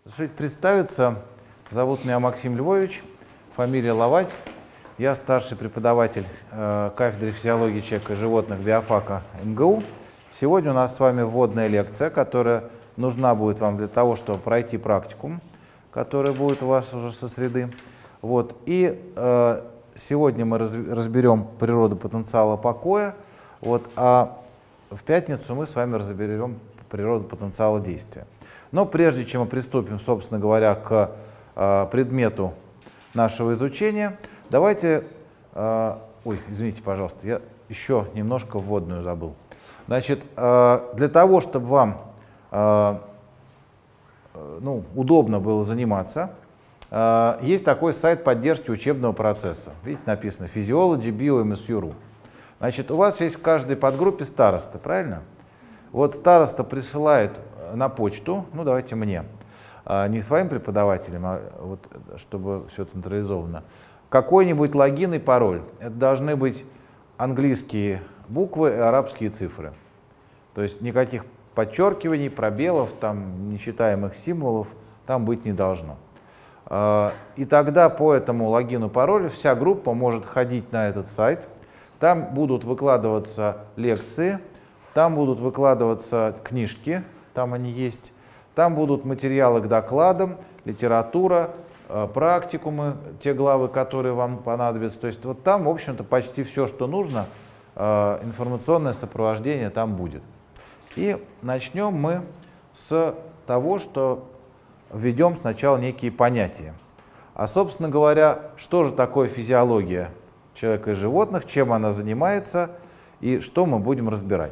Разрешите представиться. Зовут меня Максим Львович, фамилия Ловать. Я старший преподаватель кафедры физиологии человека и животных биофака МГУ. Сегодня у нас с вами вводная лекция, которая нужна будет вам для того, чтобы пройти практикум, который будет у вас уже со среды. Вот. И сегодня мы разберем природу потенциала покоя, а в пятницу мы с вами разберем природу потенциала действия. Но прежде чем мы приступим, собственно говоря, к предмету нашего изучения, давайте... извините, пожалуйста, я еще немножко вводную забыл. Значит, для того, чтобы вам удобно было заниматься, есть такой сайт поддержки учебного процесса. Видите, написано Physiology Bio-MSU.ru. Значит, у вас есть в каждой подгруппе староста, правильно? Вот староста присылает на почту, давайте мне, не своим преподавателям, а вот, чтобы все централизовано, какой-нибудь логин и пароль. Это должны быть английские буквы и арабские цифры. То есть никаких подчеркиваний, пробелов, там, нечитаемых символов там быть не должно. И тогда по этому логину, паролю вся группа может ходить на этот сайт. Там будут выкладываться лекции, там будут выкладываться книжки, там они есть, там будут материалы к докладам, литература, практикумы, те главы, которые вам понадобятся. То есть вот там, в общем-то, почти все, что нужно, информационное сопровождение там будет. И начнем мы с того, что введем сначала некие понятия. А, собственно говоря, что же такое физиология человека и животных, чем она занимается и что мы будем разбирать.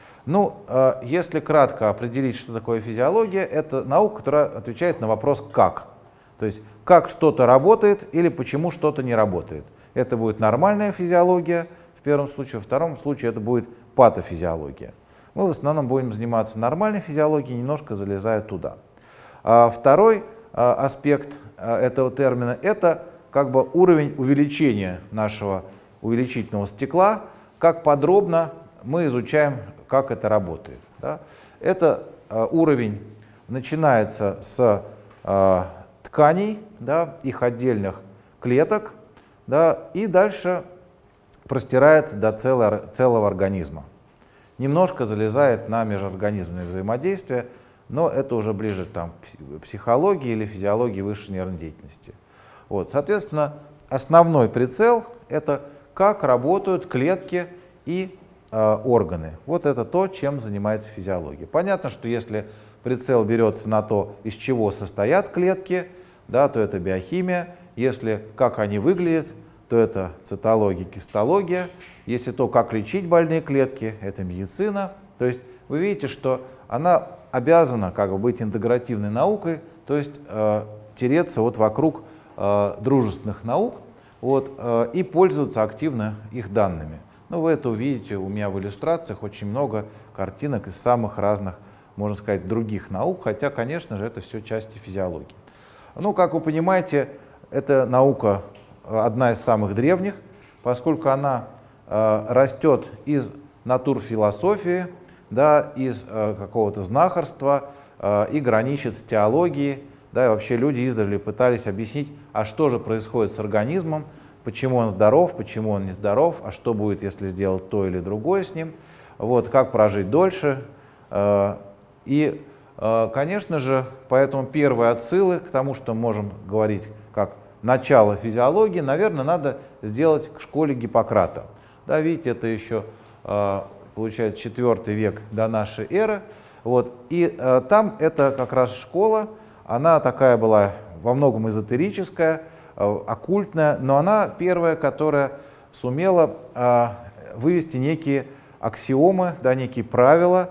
Если кратко определить, что такое физиология, это наука, которая отвечает на вопрос «как?». То есть, как что-то работает или почему что-то не работает. Это будет нормальная физиология в первом случае, во втором случае это будет патофизиология. Мы в основном будем заниматься нормальной физиологией, немножко залезая туда. Второй аспект этого термина — это как бы уровень увеличения нашего увеличительного стекла, как подробно мы изучаем, как это работает. Да? Это уровень начинается с тканей, их отдельных клеток, и дальше простирается до целого организма. Немножко залезает на межорганизменное взаимодействие, но это уже ближе к психологии или физиологии высшей нервной деятельности. Вот, соответственно, основной прицел — это как работают клетки и органы. Вот это то, чем занимается физиология. Понятно, что если прицел берется на то, из чего состоят клетки, то это биохимия. Если как они выглядят, то это цитология, гистология. Если то, как лечить больные клетки, это медицина. То есть вы видите, что она обязана быть интегративной наукой, то есть тереться вокруг дружественных наук и пользоваться активно их данными. Вы это увидите у меня в иллюстрациях, очень много картинок из самых разных, можно сказать, других наук, хотя, конечно же, это все части физиологии. Как вы понимаете, эта наука одна из самых древних, поскольку она растет из натурфилософии, из какого-то знахарства и граничит с теологией. И вообще люди издревле пытались объяснить, а что же происходит с организмом, почему он здоров, почему он нездоров, а что будет, если сделать то или другое с ним, как прожить дольше. И, конечно же, поэтому первые отсылы к тому, что мы можем говорить как начало физиологии, наверное, надо сделать к школе Гиппократа. Видите, это еще, получается, IV век до нашей эры. И там это как раз школа, она такая была во многом эзотерическая, оккультная, но она первая, которая сумела вывести некие аксиомы, некие правила,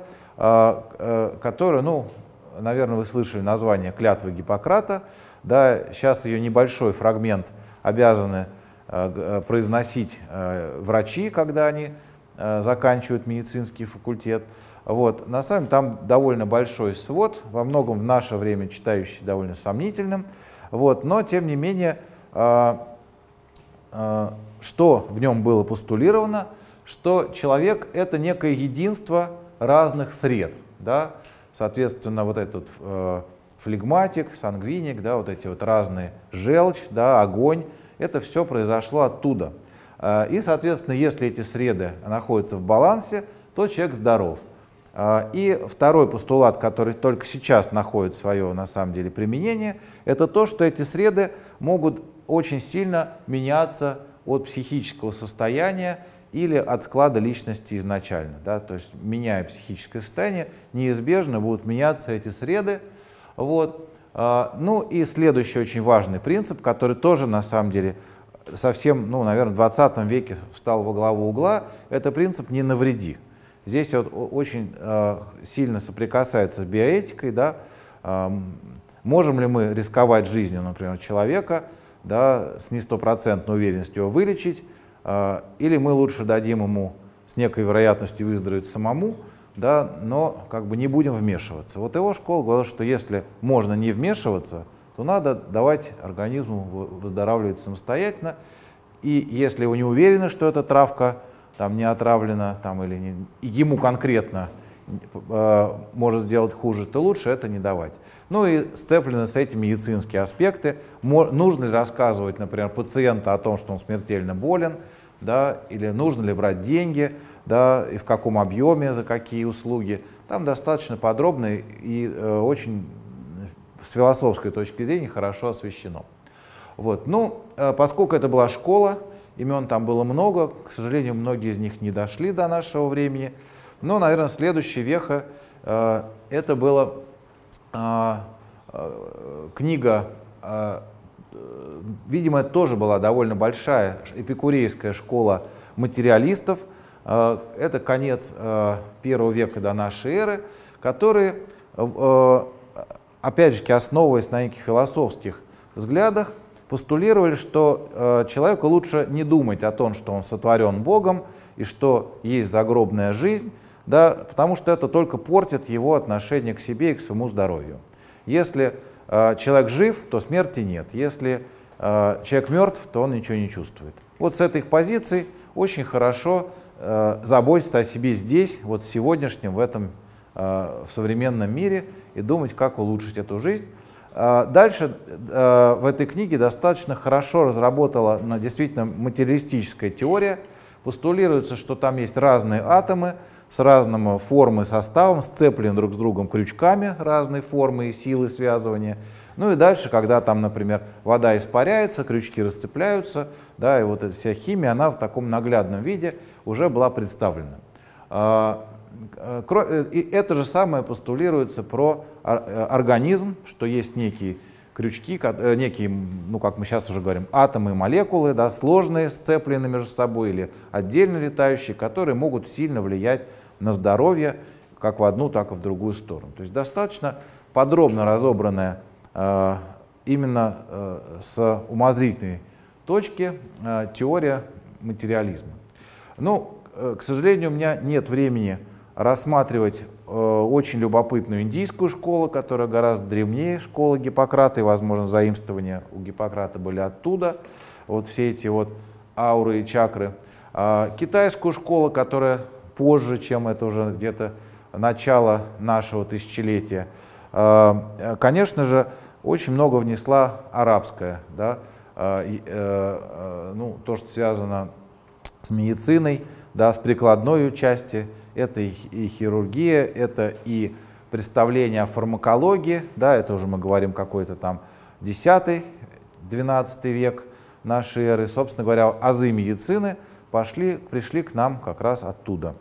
которые, наверное, вы слышали название «Клятвы Гиппократа». Сейчас ее небольшой фрагмент обязаны произносить врачи, когда они заканчивают медицинский факультет. На самом деле там довольно большой свод, во многом в наше время читающий довольно сомнительным. Но, тем не менее, что в нем было постулировано, что человек — это некое единство разных сред. Соответственно, вот этот флегматик, сангвиник, да, вот эти вот разные, желчь, да, огонь, это все произошло оттуда. И, соответственно, если эти среды находятся в балансе, то человек здоров. И второй постулат, который только сейчас находит свое, на самом деле, применение, это то, что эти среды могут очень сильно меняться от психического состояния или от склада личности изначально. Да? То есть, меняя психическое состояние, неизбежно будут меняться эти среды. Вот. Ну и следующий очень важный принцип, который тоже, на самом деле, совсем, ну, наверное, в 20 веке встал во главу угла, это принцип «не навреди». Здесь вот очень сильно соприкасается с биоэтикой, да, можем ли мы рисковать жизнью, например, человека, да, с не стопроцентной уверенностью его вылечить, или мы лучше дадим ему с некой вероятностью выздороветь самому, да, но как бы не будем вмешиваться. Вот его школа говорила, что если можно не вмешиваться, то надо давать организму выздоравливать самостоятельно, и если вы не уверены, что эта травка там не отравлена, там, или не, ему конкретно может сделать хуже, то лучше это не давать. Ну и сцеплены с этим медицинские аспекты. Нужно ли рассказывать, например, пациенту о том, что он смертельно болен, да, или нужно ли брать деньги, да, и в каком объеме, за какие услуги. Там достаточно подробно и очень с философской точки зрения хорошо освещено. Вот. Ну, поскольку это была школа, имен там было много, к сожалению, многие из них не дошли до нашего времени. Но, наверное, следующая веха это была книга, видимо, это тоже была довольно большая эпикурейская школа материалистов. Это конец первого века до нашей эры, которые, опять же, основываясь на неких философских взглядах, постулировали, что человеку лучше не думать о том, что он сотворен Богом и что есть загробная жизнь, да, потому что это только портит его отношение к себе и к своему здоровью. Если человек жив, то смерти нет. Если человек мертв, то он ничего не чувствует. Вот с этой позиции очень хорошо заботиться о себе здесь, вот в сегодняшнем, в этом в современном мире и думать, как улучшить эту жизнь. Дальше в этой книге достаточно хорошо разработана действительно материалистическая теория. Постулируется, что там есть разные атомы с разным формой и составом, сцеплены друг с другом крючками разной формы и силы связывания. Ну и дальше, когда там, например, вода испаряется, крючки расцепляются, да, и вот эта вся химия, она в таком наглядном виде уже была представлена. И это же самое постулируется про организм, что есть некие крючки, некие, ну как мы сейчас уже говорим, атомы и молекулы, да, сложные, сцепленные между собой или отдельно летающие, которые могут сильно влиять на здоровье как в одну, так и в другую сторону. То есть достаточно подробно разобранная именно с умозрительной точки теория материализма. Ну, к сожалению, у меня нет времени рассматривать очень любопытную индийскую школу, которая гораздо древнее школы Гиппократа, и, возможно, заимствования у Гиппократа были оттуда, вот все эти вот ауры и чакры. Китайскую школу, которая позже, чем это уже где-то начало нашего тысячелетия. Конечно же, очень много внесла арабская, да, ну, то, что связано с медициной, да, с прикладной части. Это и хирургия, это и представление о фармакологии, да, это уже мы говорим какой-то там 10-12 век нашей эры. Собственно говоря, азы медицины пришли к нам как раз оттуда.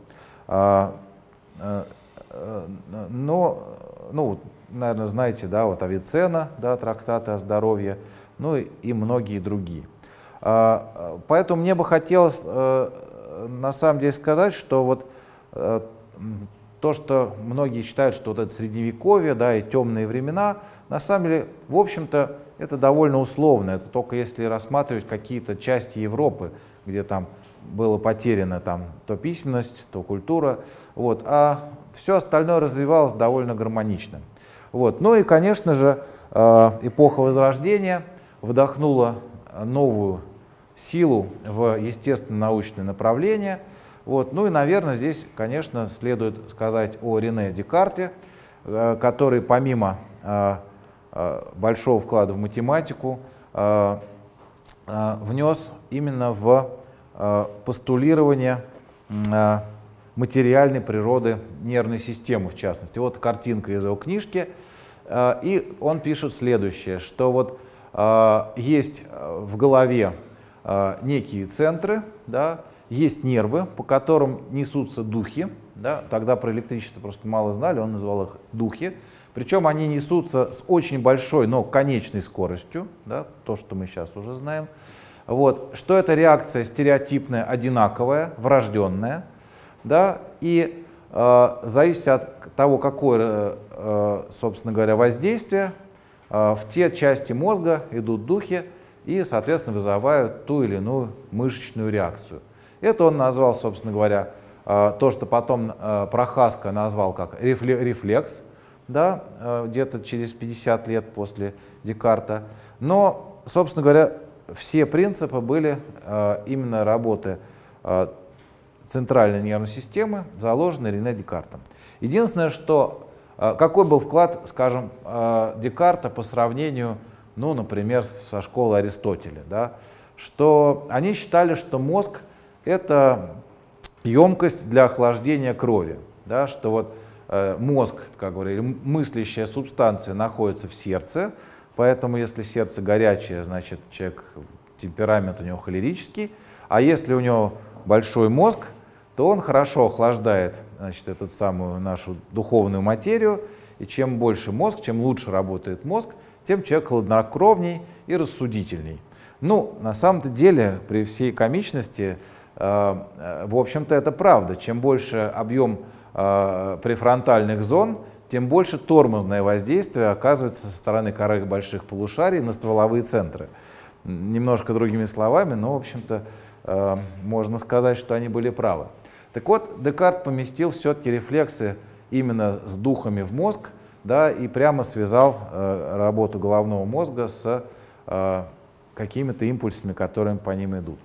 Но, ну, наверное, знаете, да, вот Авиценна, да, трактаты о здоровье, ну и многие другие. Поэтому мне бы хотелось на самом деле сказать, что вот то, что многие считают, что вот это средневековье, да, и темные времена, на самом деле, в общем-то, это довольно условно. Это только если рассматривать какие-то части Европы, где там было потеряно там, то письменность, то культура, вот, а все остальное развивалось довольно гармонично. Вот. Ну и, конечно же, эпоха Возрождения вдохнула новую силу в естественно-научное направление. Вот. Ну и, наверное, здесь, конечно, следует сказать о Рене Декарте, который помимо большого вклада в математику внес именно в постулирование материальной природы нервной системы, в частности. Вот картинка из его книжки. И он пишет следующее, что вот есть в голове некие центры, да, есть нервы, по которым несутся духи. Да, тогда про электричество просто мало знали, он называл их духи. Причем они несутся с очень большой, но конечной скоростью, да, то, что мы сейчас уже знаем. Вот, что это реакция стереотипная, одинаковая, врожденная. Да, и зависит от того, какое, собственно говоря, воздействие, в те части мозга идут духи и, соответственно, вызывают ту или иную мышечную реакцию. Это он назвал, собственно говоря, то, что потом Прохаска назвал как рефлекс, да, где-то через 50 лет после Декарта. Но, собственно говоря, все принципы были именно работы центральной нервной системы, заложены Рене Декартом. Единственное, что какой был вклад, скажем, Декарта по сравнению, ну, например, со школой Аристотеля, да, что они считали, что мозг — это емкость для охлаждения крови, да, что вот мозг, как говорили, мыслящая субстанция находится в сердце, поэтому если сердце горячее, значит человек, темперамент у него холерический, а если у него большой мозг, то он хорошо охлаждает, значит, эту самую нашу духовную материю, и чем больше мозг, чем лучше работает мозг, тем человек хладнокровней и рассудительней. Ну, на самом-то деле, при всей комичности, в общем-то, это правда. Чем больше объем префронтальных зон, тем больше тормозное воздействие оказывается со стороны коры больших полушарий на стволовые центры. Немножко другими словами, но, в общем-то, можно сказать, что они были правы. Так вот, Декарт поместил все-таки рефлексы именно с духами в мозг, да, и прямо связал работу головного мозга с какими-то импульсами, которые по ним идут.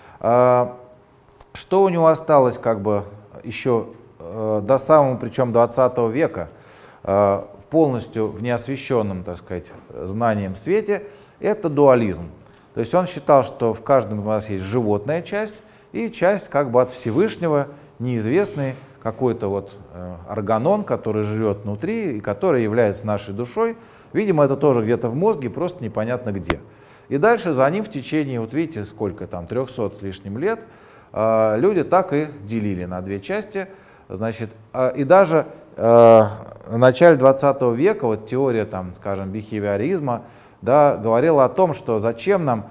Что у него осталось как бы еще до самого, причем 20 века, полностью в неосвещенном, так сказать, знанием свете, это дуализм. То есть он считал, что в каждом из нас есть животная часть и часть как бы от Всевышнего, неизвестный какой-то вот органон, который живет внутри и который является нашей душой. Видимо, это тоже где-то в мозге, просто непонятно где. И дальше за ним в течение, вот видите, сколько там, 300 с лишним лет, люди так и делили на две части. Значит, и даже в начале 20 века вот теория, там, скажем, бихевиоризма, да, говорила о том, что зачем нам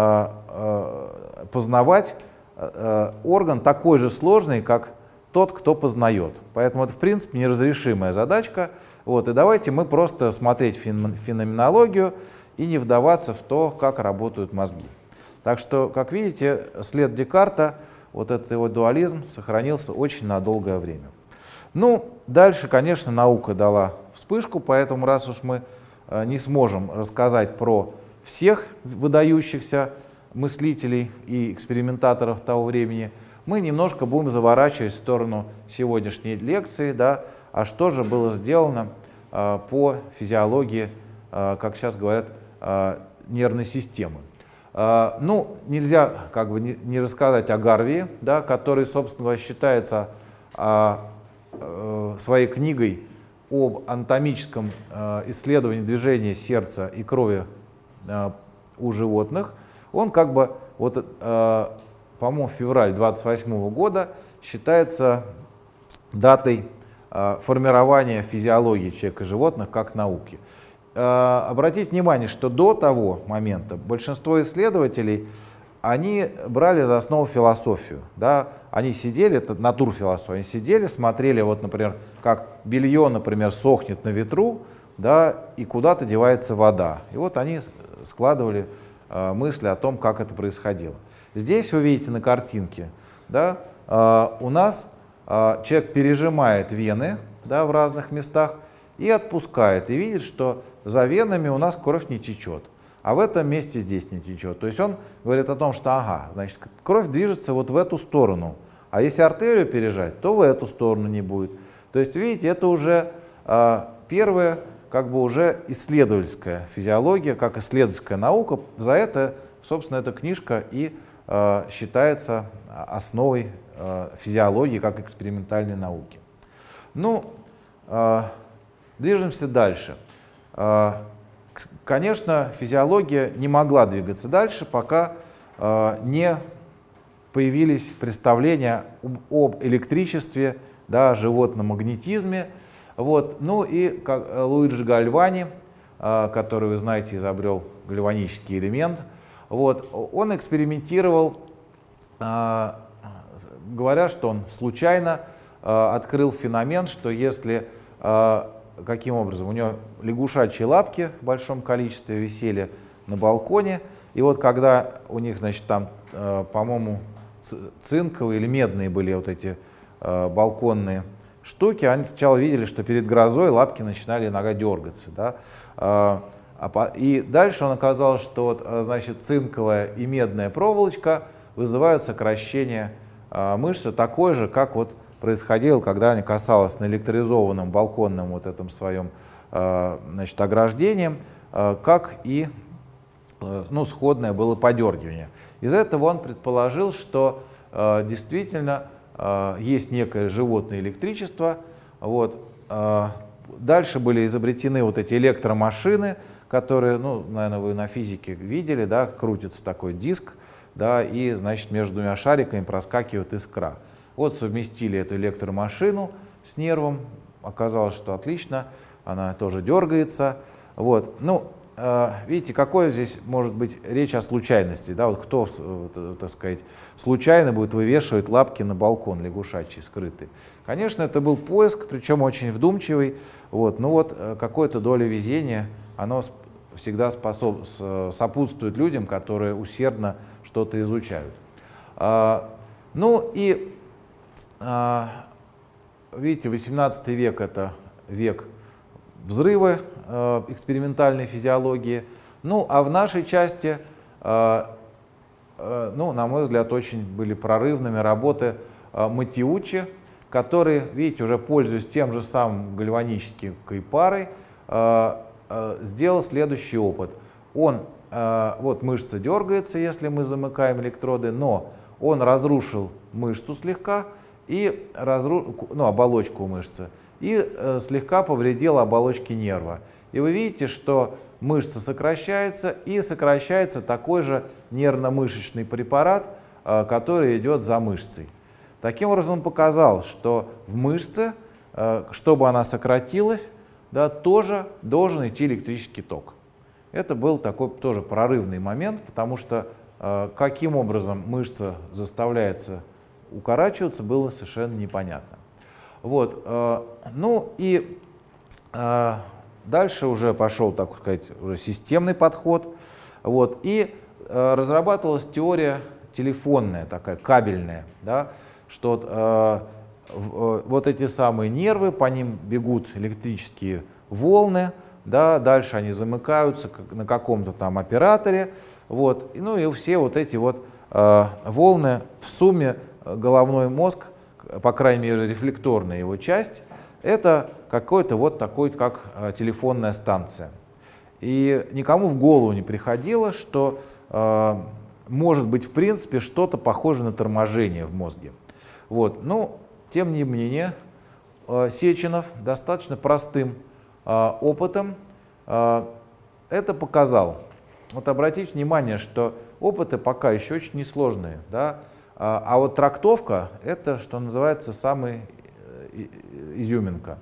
познавать орган такой же сложный, как тот, кто познает. Поэтому это, в принципе, неразрешимая задачка. Вот, и давайте мы просто смотреть феноменологию и не вдаваться в то, как работают мозги. Так что, как видите, след Декарта, вот этот его дуализм, сохранился очень на долгое время. Ну, дальше, конечно, наука дала вспышку, поэтому раз уж мы не сможем рассказать про всех выдающихся мыслителей и экспериментаторов того времени, мы немножко будем заворачивать в сторону сегодняшней лекции, да, а что же было сделано по физиологии, как сейчас говорят, нервной системы. Ну, нельзя как бы не рассказать о Гарвии, да, который, собственно говоря, считается своей книгой об анатомическом исследовании движения сердца и крови у животных. Он как бы, вот, по-моему, февраль 28 года считается датой формирования физиологии человека и животных как науки. Обратите внимание, что до того момента большинство исследователей, они брали за основу философию. Да? Они сидели, это натурфилософия, они сидели, смотрели, вот, например, как белье, например, сохнет на ветру, да, и куда-то девается вода. И вот они складывали мысли о том, как это происходило. Здесь вы видите на картинке, да, у нас человек пережимает вены, да, в разных местах и отпускает, и видит, что за венами у нас кровь не течет, а в этом месте здесь не течет. То есть он говорит о том, что ага, значит, кровь движется вот в эту сторону, а если артерию пережать, то в эту сторону не будет. То есть, видите, это уже первые как бы уже исследовательская физиология, как исследовательская наука. За это, собственно, эта книжка и считается основой физиологии как экспериментальной науки. Ну, движемся дальше. Конечно, физиология не могла двигаться дальше, пока не появились представления об электричестве, да, животном магнетизме. Вот. Ну и Луиджи Гальвани, который, вы знаете, изобрел гальванический элемент, вот, он экспериментировал, говоря, что он случайно открыл феномен, что если, каким образом, у него лягушачьи лапки в большом количестве висели на балконе, и вот когда у них, значит, там, по-моему, цинковые или медные были вот эти балконные штуки, они сначала видели, что перед грозой лапки начинали иногда дергаться, да? И дальше он оказалось, что вот, значит, цинковая и медная проволочка вызывают сокращение мышцы такое же, как вот происходило, когда они касалось на электризованном балконном вот этом своем, значит, ограждением, как и, ну, сходное было подергивание. Из этого он предположил, что действительно есть некое животное электричество. Вот. Дальше были изобретены вот эти электромашины, которые, ну, наверное, вы на физике видели, да, крутится такой диск, да, и, значит, между двумя шариками проскакивает искра. Вот совместили эту электромашину с нервом, оказалось, что отлично, она тоже дергается. Вот. Ну, видите, какое здесь может быть речь о случайности, да, вот кто, так сказать, случайно будет вывешивать лапки на балкон лягушачий скрытый. Конечно, это был поиск, причем очень вдумчивый, вот, но вот какой-то доля везения, оно всегда сопутствует людям, которые усердно что-то изучают. Ну и, видите, 18 век — это век взрывы экспериментальной физиологии. Ну, а в нашей части, ну, на мой взгляд, очень были прорывными работы Маттиуччи, который, видите, уже пользуясь тем же самым гальванической парой, сделал следующий опыт. Он, вот мышца дергается, если мы замыкаем электроды, но он разрушил мышцу слегка, и ну, оболочку мышцы, и слегка повредил оболочки нерва. И вы видите, что мышца сокращается, и сокращается такой же нервно-мышечный препарат, который идет за мышцей. Таким образом, он показал, что в мышце, чтобы она сократилась, да, тоже должен идти электрический ток. Это был такой тоже прорывный момент, потому что каким образом мышца заставляется укорачиваться, было совершенно непонятно. Вот. Ну и дальше уже пошел, так сказать, уже системный подход. Вот. И разрабатывалась теория телефонная, такая кабельная, да, что вот эти самые нервы, по ним бегут электрические волны, да, дальше они замыкаются на каком-то там операторе, вот, ну и все вот эти вот волны в сумме головной мозг, по крайней мере рефлекторная его часть, это какой-то вот такой, как телефонная станция. И никому в голову не приходило, что может быть в принципе что-то похожее на торможение в мозге. Вот. Ну, тем не менее, Сеченов достаточно простым опытом это показал. Вот обратите внимание, что опыты пока еще очень несложные, да? А вот трактовка — это, что называется, самая изюминка.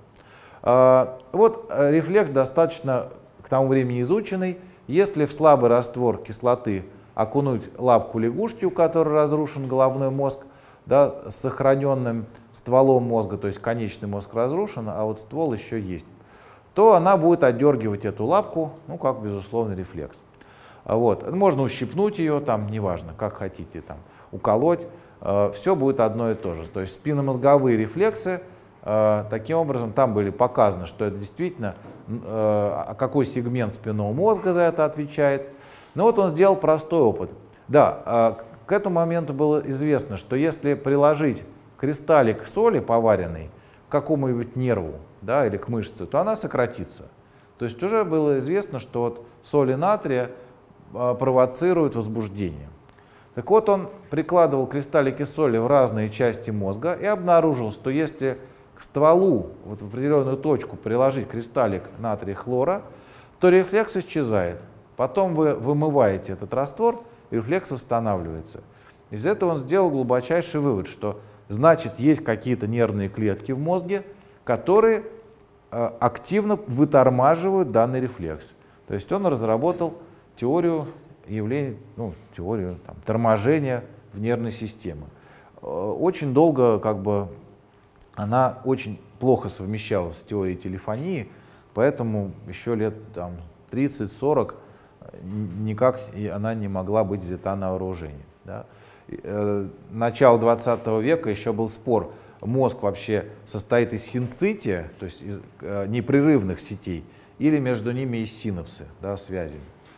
Вот рефлекс достаточно к тому времени изученный. Если в слабый раствор кислоты окунуть лапку лягушки, у которой разрушен головной мозг, да, с сохраненным стволом мозга, то есть конечный мозг разрушен, а вот ствол еще есть, то она будет отдергивать эту лапку, ну, как безусловный рефлекс. Вот. Можно ущипнуть ее, там, неважно, как хотите, там, уколоть, все будет одно и то же. То есть спинномозговые рефлексы, таким образом, там были показаны, что это действительно, какой сегмент спинного мозга за это отвечает. Но вот он сделал простой опыт. Да, к этому моменту было известно, что если приложить кристаллик соли поваренной к какому-нибудь нерву, да, или к мышце, то она сократится. То есть уже было известно, что вот соли натрия провоцируют возбуждение. Так вот, он прикладывал кристаллики соли в разные части мозга и обнаружил, что если к стволу вот в определенную точку приложить кристаллик натрия хлора, то рефлекс исчезает. Потом вы вымываете этот раствор, и рефлекс восстанавливается. Из этого он сделал глубочайший вывод, что значит есть какие-то нервные клетки в мозге, которые активно вытормаживают данный рефлекс. То есть он разработал теорию явлений, теорию торможения в нервной системе. Очень долго она очень плохо совмещалась с теорией телефонии, поэтому еще лет 30-40 никак она не могла быть взята на вооружение. Да. Начало 20 века еще был спор, мозг вообще состоит из синцития, то есть из непрерывных сетей, или между ними есть синапсы, да, связи.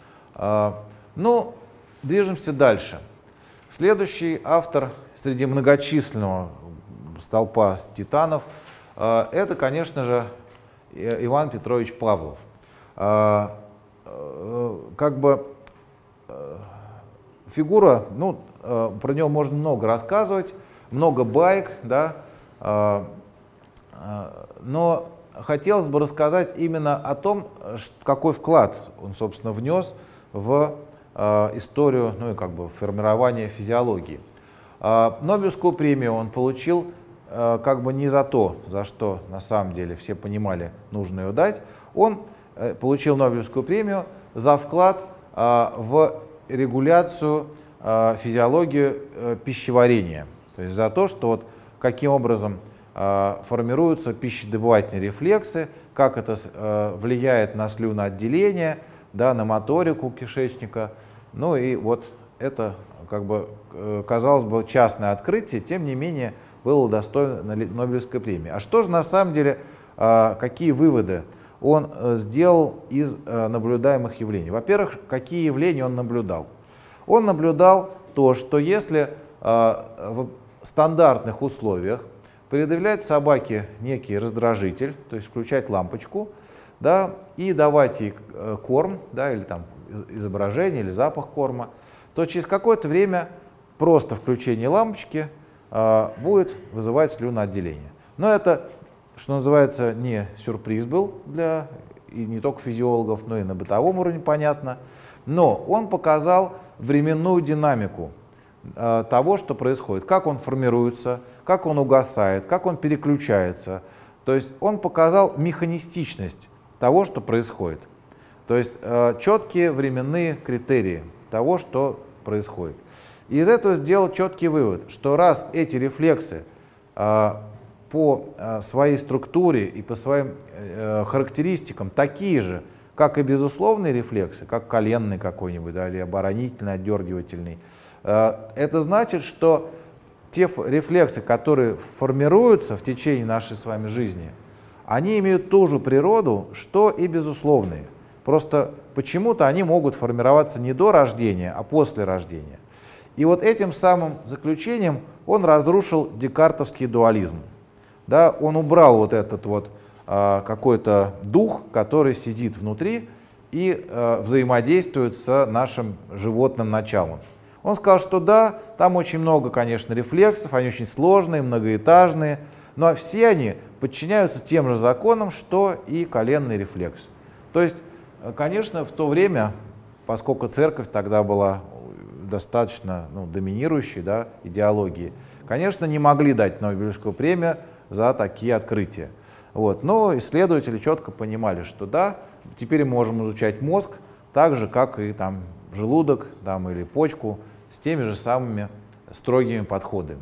Движемся дальше. Следующий автор среди многочисленного столпа титанов это, конечно же, Иван Петрович Павлов. Фигура, про него можно много рассказывать, много баек, да, но хотелось бы рассказать именно о том, какой вклад он, собственно, внес в историю, формирования физиологии. Нобелевскую премию он получил не за то, за что на самом деле все понимали, нужно ее дать. Он получил Нобелевскую премию за вклад в регуляцию физиологии пищеварения. То есть за то, что каким образом формируются пищедобывательные рефлексы, как это влияет на слюноотделение, да, на моторику кишечника. Это, казалось бы, частное открытие, тем не менее, было удостоено Нобелевской премии. А что же на самом деле, какие выводы он сделал из наблюдаемых явлений? Во-первых, какие явления он наблюдал? Он наблюдал то, что если в стандартных условиях предъявлять собаке некий раздражитель, то есть включать лампочку, да, и давать ей корм, да, или изображение, или запах корма, то через какое-то время просто включение лампочки будет вызывать слюноотделение. Но это, что называется, не сюрприз был и не только физиологов, но и на бытовом уровне понятно. Но он показал временную динамику того, что происходит, как он формируется, как он угасает, как он переключается. То есть он показал механистичность того, что происходит. То есть четкие временные критерии того, что происходит. И из этого сделал четкий вывод, что раз эти рефлексы по своей структуре и по своим характеристикам такие же, как и безусловные рефлексы, как коленный какой-нибудь, да, или оборонительный, отдергивательный, это значит, что те рефлексы, которые формируются в течение нашей с вами жизни, они имеют ту же природу, что и безусловные. Просто почему-то они могут формироваться не до рождения, а после рождения. И этим самым заключением он разрушил декартовский дуализм. Да, он убрал этот какой-то дух, который сидит внутри и взаимодействует с нашим животным началом. Он сказал, что да, там очень много, конечно, рефлексов, они очень сложные, многоэтажные, но все они подчиняются тем же законам, что и коленный рефлекс. То есть, конечно, в то время, поскольку церковь тогда была достаточно доминирующей, да, идеологией, конечно, не могли дать Нобелевскую премию за такие открытия. Но исследователи четко понимали, что да, теперь мы можем изучать мозг так же, как и желудок или почку, с теми же самыми строгими подходами.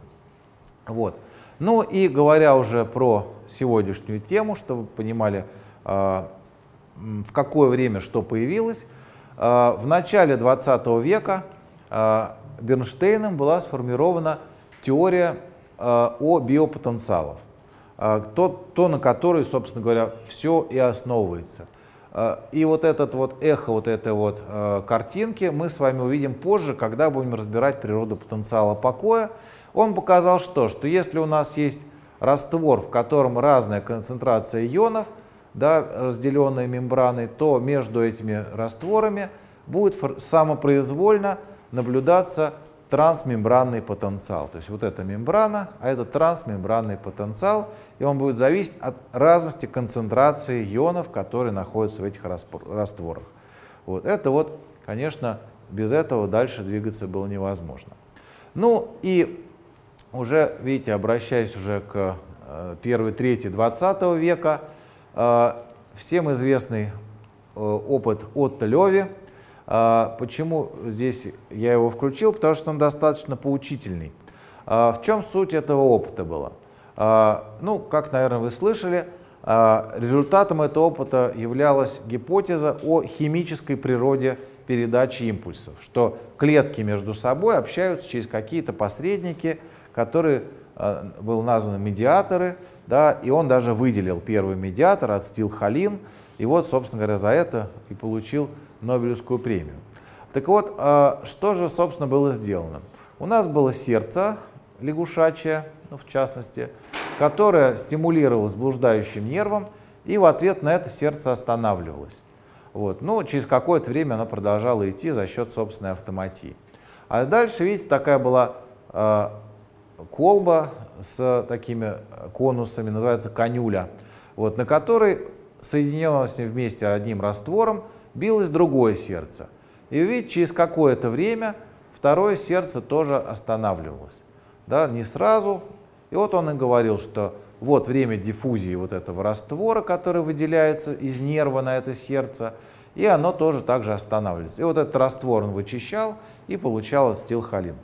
И говоря уже про сегодняшнюю тему, чтобы вы понимали, в какое время что появилось, в начале 20 века Бернштейном была сформирована теория о биопотенциалах, то, на которой, собственно говоря, все и основывается. И эхо этой картинки мы с вами увидим позже, когда будем разбирать природу потенциала покоя. Он показал, что если у нас есть раствор, в котором разная концентрация ионов, да, разделенные мембраной, то между этими растворами будет самопроизвольно наблюдаться трансмембранный потенциал. То есть вот эта мембрана, а это трансмембранный потенциал, и он будет зависеть от разности концентрации ионов, которые находятся в этих растворах. Вот. Это вот, конечно, без этого дальше двигаться было невозможно. Ну и уже, видите, обращаясь уже к первой трети 20 века, всем известный опыт Отто Лёви. Почему здесь я его включил? Потому что он достаточно поучительный. В чем суть этого опыта была? Ну, как, наверное, вы слышали, результатом этого опыта являлась гипотеза о химической природе передачи импульсов, что клетки между собой общаются через какие-то посредники, которые были названы медиаторы, да, и он даже выделил первый медиатор, ацетилхолин, и вот, собственно говоря, за это и получил Нобелевскую премию. Так вот, что же, собственно, было сделано? У нас было сердце лягушачье, ну, в частности, которое стимулировалось блуждающим нервом, и в ответ на это сердце останавливалось. Вот. Ну, через какое-то время оно продолжало идти за счет собственной автоматии. А дальше, видите, такая была колба с такими конусами, называется канюля, вот, на которой соединенное вместе одним раствором билось другое сердце. И видите, через какое-то время второе сердце тоже останавливалось. Да, не сразу. И вот он и говорил, что вот время диффузии вот этого раствора, который выделяется из нерва на это сердце, и оно тоже также останавливается. И вот этот раствор он вычищал и получал ацетилхолин.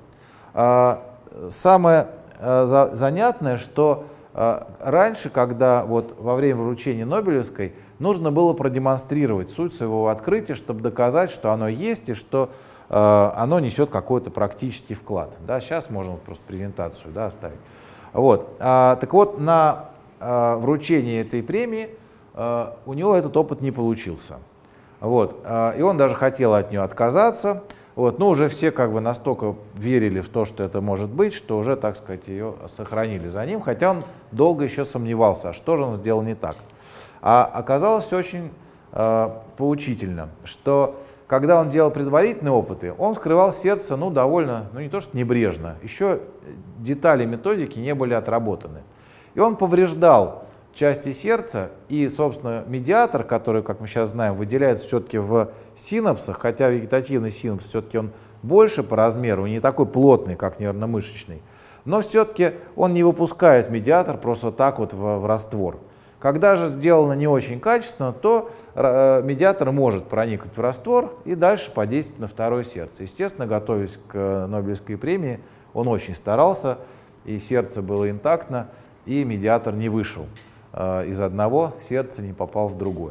Самое занятное, что раньше, когда вот во время вручения Нобелевской нужно было продемонстрировать суть своего открытия, чтобы доказать, что оно есть и что оно несет какой-то практический вклад. Да, сейчас можно просто презентацию, да, оставить. Вот. Так вот, на вручении этой премии у него этот опыт не получился. Вот. И он даже хотел от нее отказаться. Вот. Но уже все как бы настолько верили в то, что это может быть, что уже, так сказать, ее сохранили за ним, хотя он долго еще сомневался, а что же он сделал не так. А оказалось все очень поучительно, что когда он делал предварительные опыты, он вскрывал сердце, ну, довольно, ну, не то что небрежно, еще детали методики не были отработаны. И он повреждал части сердца, и, собственно, медиатор, который, как мы сейчас знаем, выделяется все-таки в синапсах, хотя вегетативный синапс все-таки он больше по размеру, не такой плотный, как нервно-мышечный, но все-таки он не выпускает медиатор просто так вот в раствор. Когда же сделано не очень качественно, то медиатор может проникнуть в раствор и дальше подействовать на второе сердце. Естественно, готовясь к Нобелевской премии, он очень старался, и сердце было интактно, и медиатор не вышел из одного сердца, не попал в другое.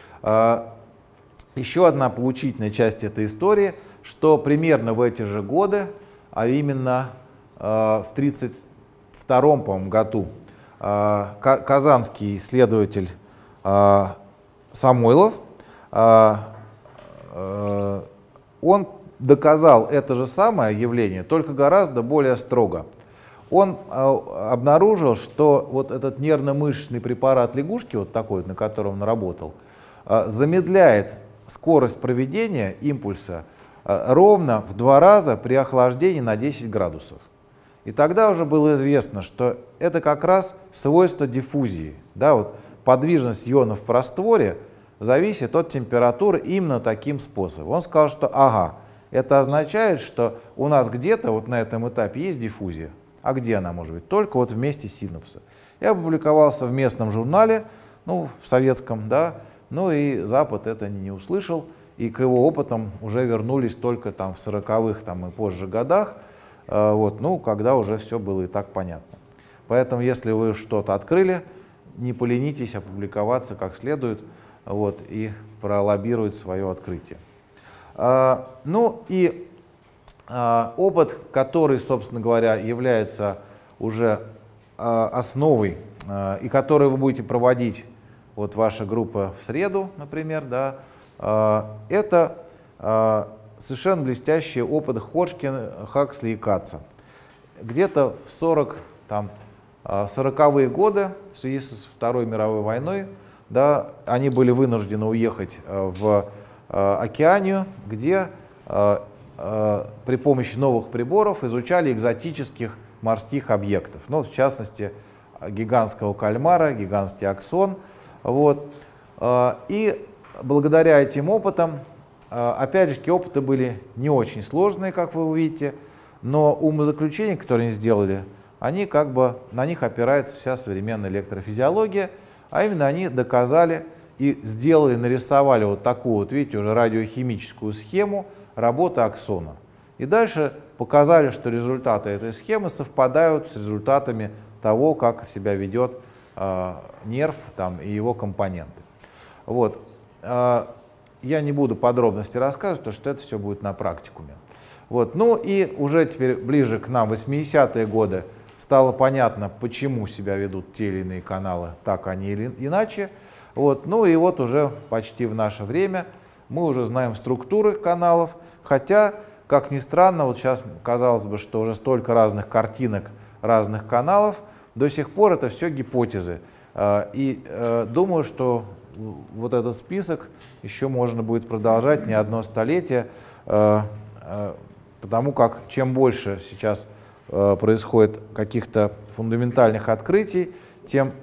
Еще одна поучительная часть этой истории, что примерно в эти же годы, а именно в 1932, по-моему, году, казанский исследователь Самойлов, он доказал это же самое явление, только гораздо более строго. Он обнаружил, что вот этот нервно-мышечный препарат лягушки, вот такой, на котором он работал, замедляет скорость проведения импульса ровно в 2 раза при охлаждении на 10 градусов. И тогда уже было известно, что это как раз свойство диффузии. Да, вот подвижность ионов в растворе зависит от температуры именно таким способом. Он сказал, что ага, это означает, что у нас где-то вот на этом этапе есть диффузия. А где она может быть? Только вот в месте синапса. И опубликовался в местном журнале, ну, в советском, да, ну и Запад это не услышал, и к его опытам уже вернулись только там в 40-х там, и позже годах, вот, ну, когда уже все было и так понятно. Поэтому, если вы что-то открыли, не поленитесь опубликоваться как следует, вот, и пролоббировать свое открытие. Ну и опыт, который, собственно говоря, является уже основой, и который вы будете проводить, вот ваша группа в среду, например, да, это совершенно блестящий опыт Ходжкина, Хаксли и Катца. Где-то в 40-е годы, в связи со Второй мировой войной, да, они были вынуждены уехать в Океанию, где при помощи новых приборов изучали экзотических морских объектов, ну, в частности, гигантского кальмара, гигантский аксон. Вот. И благодаря этим опытам, опять же, опыты были не очень сложные, как вы увидите, но умозаключения, которые они сделали, они как бы, на них опирается вся современная электрофизиология, а именно они доказали и сделали, нарисовали вот такую вот, видите, уже радиохимическую схему работы аксона. И дальше показали, что результаты этой схемы совпадают с результатами того, как себя ведет нерв там, и его компоненты. Вот. Я не буду подробности рассказывать, потому что это все будет на практикуме. Вот. Ну и уже теперь ближе к нам, 80-е годы, стало понятно, почему себя ведут те или иные каналы так, а не иначе. Вот. Ну и вот уже почти в наше время мы уже знаем структуры каналов, хотя, как ни странно, вот сейчас казалось бы, что уже столько разных картинок, разных каналов, до сих пор это все гипотезы. И думаю, что вот этот список еще можно будет продолжать не одно столетие, потому как чем больше сейчас происходит каких-то фундаментальных открытий, тем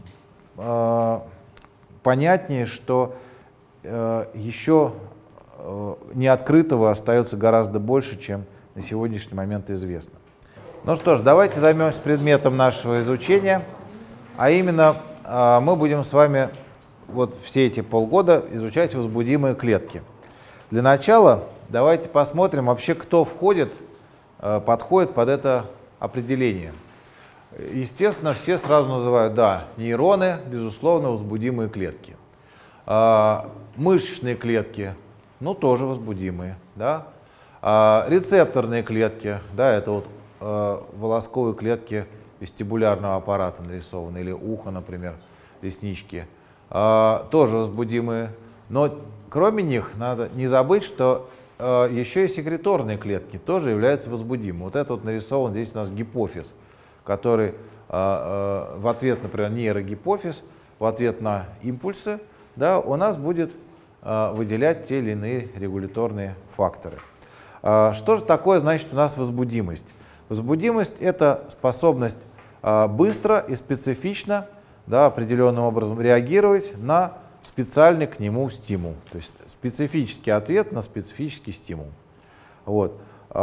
понятнее, что еще неоткрытого остается гораздо больше, чем на сегодняшний момент известно. Ну что ж, давайте займемся предметом нашего изучения, а именно мы будем с вами вот все эти полгода изучать возбудимые клетки. Для начала давайте посмотрим вообще, кто входит, подходит под это определение. Естественно, все сразу называют, да, нейроны, безусловно, возбудимые клетки. Мышечные клетки, ну, тоже возбудимые, да. Рецепторные клетки, да, это вот волосковые клетки вестибулярного аппарата нарисованы, или ухо, например, реснички, тоже возбудимые. Но кроме них надо не забыть, что еще и секреторные клетки тоже являются возбудимыми. Вот это вот нарисован здесь у нас гипофиз, который в ответ, например, нейрогипофиз, в ответ на импульсы, да, у нас будет выделять те или иные регуляторные факторы. Что же такое значит у нас возбудимость? Возбудимость — это способность быстро и специфично, да, определенным образом реагировать на специальный к нему стимул. То есть специфический ответ на специфический стимул. Вот.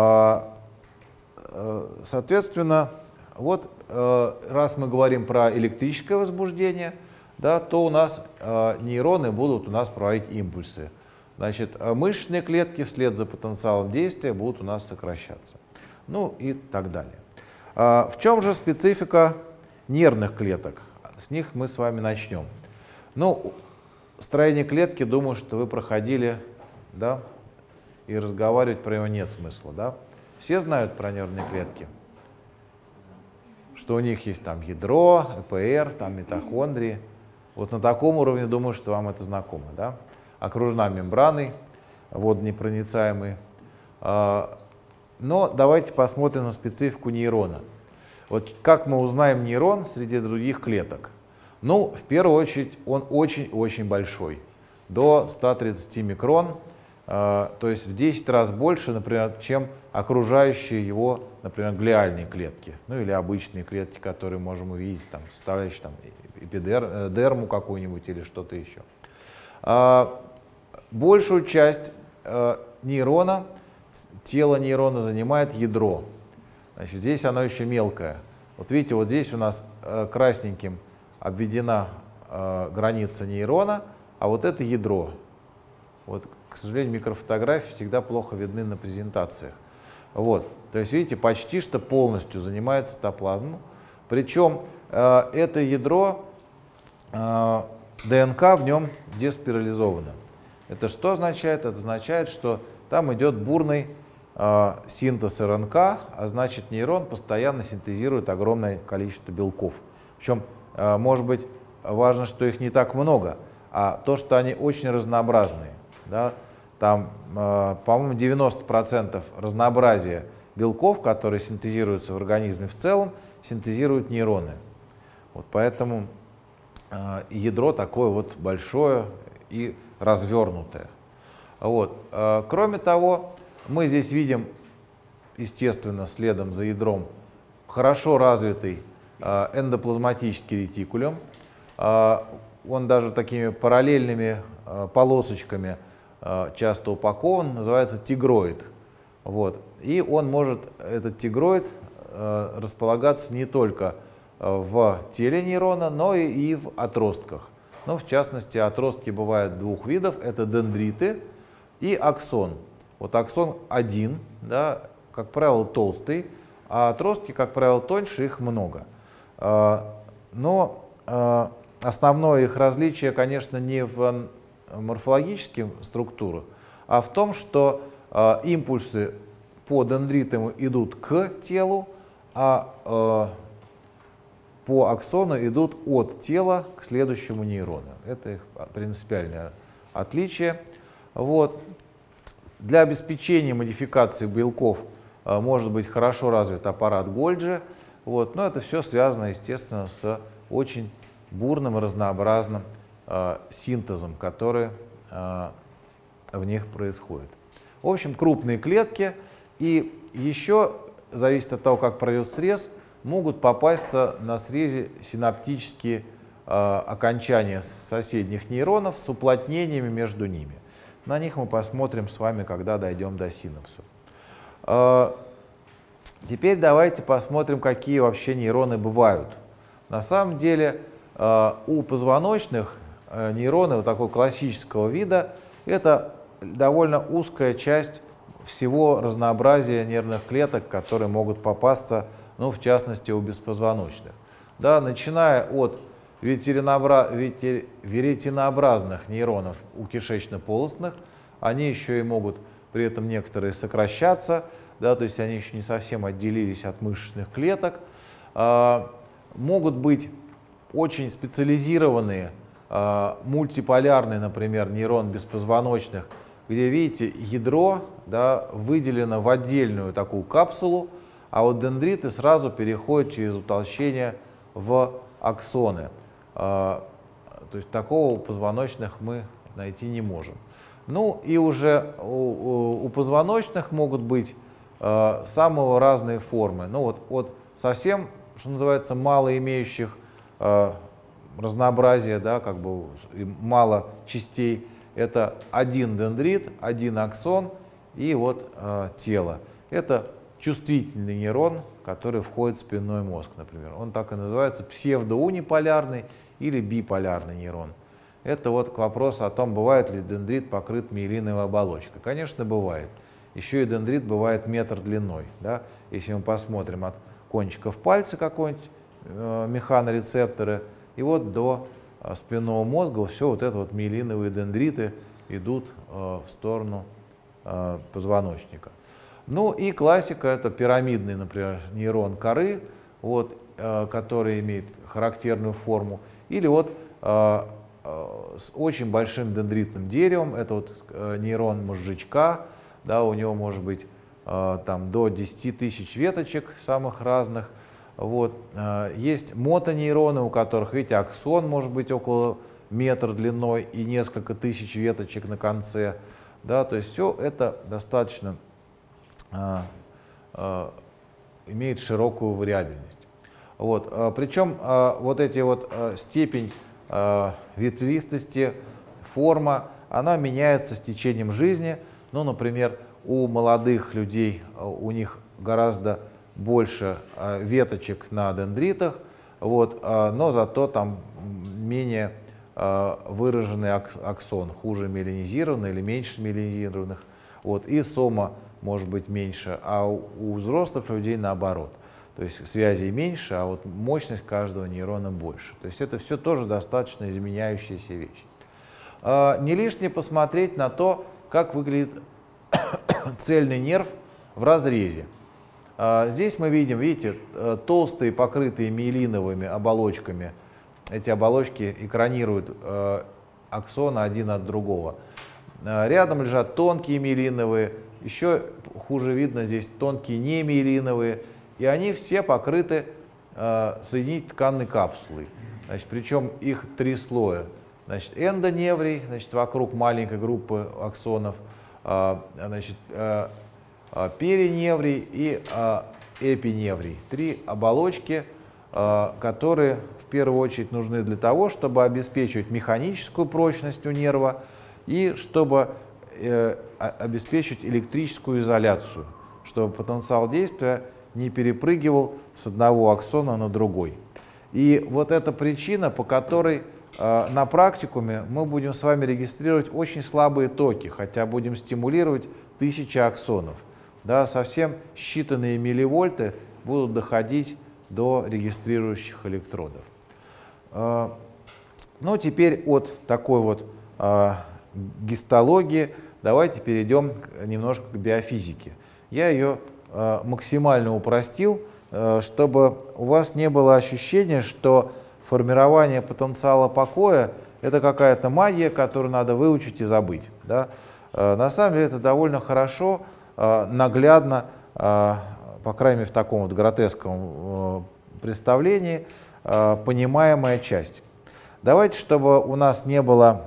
Соответственно, вот раз мы говорим про электрическое возбуждение, да, то у нас нейроны будут у нас проводить импульсы. Значит, мышечные клетки вслед за потенциалом действия будут у нас сокращаться. Ну и так далее. В чем же специфика нервных клеток? С них мы с вами начнем. Ну, строение клетки, думаю, что вы проходили, да, и разговаривать про него нет смысла, да? Все знают про нервные клетки, что у них есть там ядро, ЭПР, там митохондрии. Вот на таком уровне, думаю, что вам это знакомо, да? Окружена мембраной, водонепроницаемой. Но давайте посмотрим на специфику нейрона. Вот как мы узнаем нейрон среди других клеток? Ну, в первую очередь, он очень-очень большой, до 130 микрон, то есть в 10 раз больше, например, чем окружающие его, например, глиальные клетки, ну или обычные клетки, которые можем увидеть, там, составляющие там, эпидерму какую-нибудь или что-то еще. Большую часть нейрона, тело нейрона занимает ядро. Значит, здесь оно еще мелкое. Вот видите, вот здесь у нас красненьким обведена граница нейрона, а вот это ядро. Вот, к сожалению, микрофотографии всегда плохо видны на презентациях. Вот, то есть, видите, почти что полностью занимает цитоплазму. Причем это ядро, ДНК в нем деспирализовано. Это что означает? Это означает, что там идет бурный синтез РНК, а значит, нейрон постоянно синтезирует огромное количество белков. Причем, может быть, важно, что их не так много, а то, что они очень разнообразные. Да? Там, по-моему, 90% разнообразия белков, которые синтезируются в организме в целом, синтезируют нейроны. Вот поэтому ядро такое вот большое и развернутое. Вот. Кроме того, мы здесь видим, естественно, следом за ядром хорошо развитый эндоплазматический ретикулум. Он даже такими параллельными полосочками часто упакован, называется тигроид. Вот. И он может, этот тигроид, располагаться не только в теле нейрона, но и в отростках. Ну, в частности, отростки бывают двух видов, это дендриты и аксон. Вот аксон один, да, как правило, толстый, а отростки, как правило, тоньше, их много. Но основное их различие, конечно, не в морфологических структурах, а в том, что импульсы по дендритам идут к телу, а по аксону идут от тела к следующему нейрону. Это их принципиальное отличие. Вот. Для обеспечения модификации белков может быть хорошо развит аппарат Гольджи. Вот. Но это все связано, естественно, с очень бурным и разнообразным синтезом, который в них происходит. В общем, крупные клетки. И еще, зависит от того, как пройдет срез, могут попасться на срезе синаптические окончания соседних нейронов с уплотнениями между ними. На них мы посмотрим с вами, когда дойдем до синапсов. Теперь давайте посмотрим, какие вообще нейроны бывают. На самом деле у позвоночных нейроны вот такого классического вида это довольно узкая часть всего разнообразия нервных клеток, которые могут попасться, ну, в частности, у беспозвоночных. Да, начиная от веретенообразных нейронов у кишечно-полостных, они еще и могут при этом некоторые сокращаться, да, то есть они еще не совсем отделились от мышечных клеток. Могут быть очень специализированные мультиполярный, например, нейрон беспозвоночных, где, видите, ядро, да, выделено в отдельную такую капсулу, а вот дендриты сразу переходят через утолщение в аксоны. То есть такого у позвоночных мы найти не можем. Ну и уже у позвоночных могут быть самые разные формы. Ну вот от совсем, что называется, мало имеющих разнообразия, да, как бы мало частей, это один дендрит, один аксон и вот тело. Это чувствительный нейрон, который входит в спинной мозг, например. Он так и называется псевдоуниполярный или биполярный нейрон. Это вот к вопросу о том, бывает ли дендрит покрыт миелиновой оболочкой. Конечно, бывает. Еще и дендрит бывает метр длиной. Да? Если мы посмотрим от кончиков пальца какой-нибудь механорецепторы, и вот до спинного мозга все вот это вот миелиновые дендриты идут в сторону позвоночника. Ну и классика — это пирамидный, например, нейрон коры, вот, который имеет характерную форму, или вот с очень большим дендритным деревом, это вот нейрон мозжечка, да, у него может быть там до 10 тысяч веточек самых разных. Вот. Есть мотонейроны, у которых, видите, аксон может быть около метра длиной и несколько тысяч веточек на конце. Да, то есть все это достаточно имеет широкую вариабельность. Вот. Причем вот эти вот степень ветвистости, форма, она меняется с течением жизни. Ну, например, у молодых людей у них гораздо больше веточек на дендритах, вот, но зато там менее выраженный аксон, хуже миелинизированный или меньше миелинизированных. Вот, и сома может быть меньше, а у взрослых людей наоборот. То есть связей меньше, а вот мощность каждого нейрона больше. То есть это все тоже достаточно изменяющиеся вещи. Не лишнее посмотреть на то, как выглядит цельный нерв в разрезе. Здесь мы видим, видите, толстые, покрытые миелиновыми оболочками. Эти оболочки экранируют аксоны один от другого. Рядом лежат тонкие миелиновые, еще хуже видно здесь тонкие немиелиновые, и они все покрыты соединительной тканной капсулой. Значит, причем их 3 слоя. Значит, эндоневрий, значит, вокруг маленькой группы аксонов, значит, периневрий и эпиневрий. 3 оболочки, которые в первую очередь нужны для того, чтобы обеспечивать механическую прочность у нерва и чтобы обеспечить электрическую изоляцию, чтобы потенциал действия не перепрыгивал с одного аксона на другой. И вот эта причина, по которой на практикуме мы будем с вами регистрировать очень слабые токи, хотя будем стимулировать 1000 аксонов. Да, совсем считанные милливольты будут доходить до регистрирующих электродов. Ну, теперь от такой вот гистологии давайте перейдем немножко к биофизике. Я ее максимально упростил, чтобы у вас не было ощущения, что формирование потенциала покоя — это какая-то магия, которую надо выучить и забыть. Да? На самом деле это довольно хорошо, наглядно, по крайней мере в таком вот гротескном представлении, понимаемая часть. Давайте, чтобы у нас не было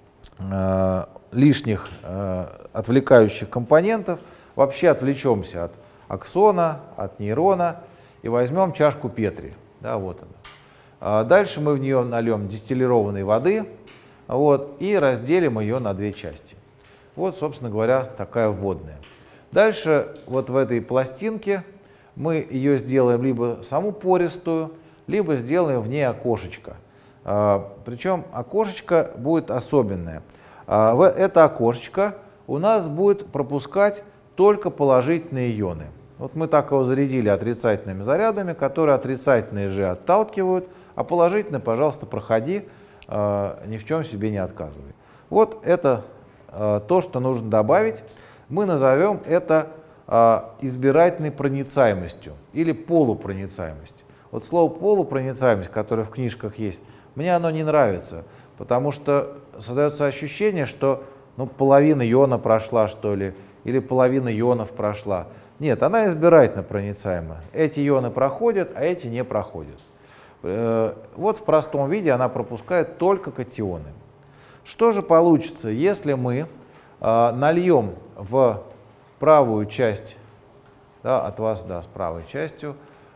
лишних отвлекающих компонентов, вообще отвлечемся от аксона, от нейрона и возьмем чашку Петри. Да, вот она. Дальше мы в нее нальем дистиллированной воды, вот, и разделим ее на 2 части. Вот, собственно говоря, такая вводная. Дальше вот в этой пластинке мы ее сделаем либо саму пористую, либо сделаем в ней окошечко. Причем окошечко будет особенное. Это окошечко у нас будет пропускать только положительные ионы. Вот мы так его зарядили отрицательными зарядами, которые отрицательные же отталкивают, а положительные, пожалуйста, проходи, ни в чем себе не отказывай. Вот это то, что нужно добавить. Мы назовем это избирательной проницаемостью или полупроницаемость. Вот слово полупроницаемость, которое в книжках есть, мне оно не нравится, потому что создается ощущение, что половина иона прошла, что ли, или половина ионов прошла. Нет, она избирательно проницаема. Эти ионы проходят, а эти не проходят. Вот в простом виде она пропускает только катионы. Что же получится, если мы нальем в правую часть, да, от вас, да, с правой частью,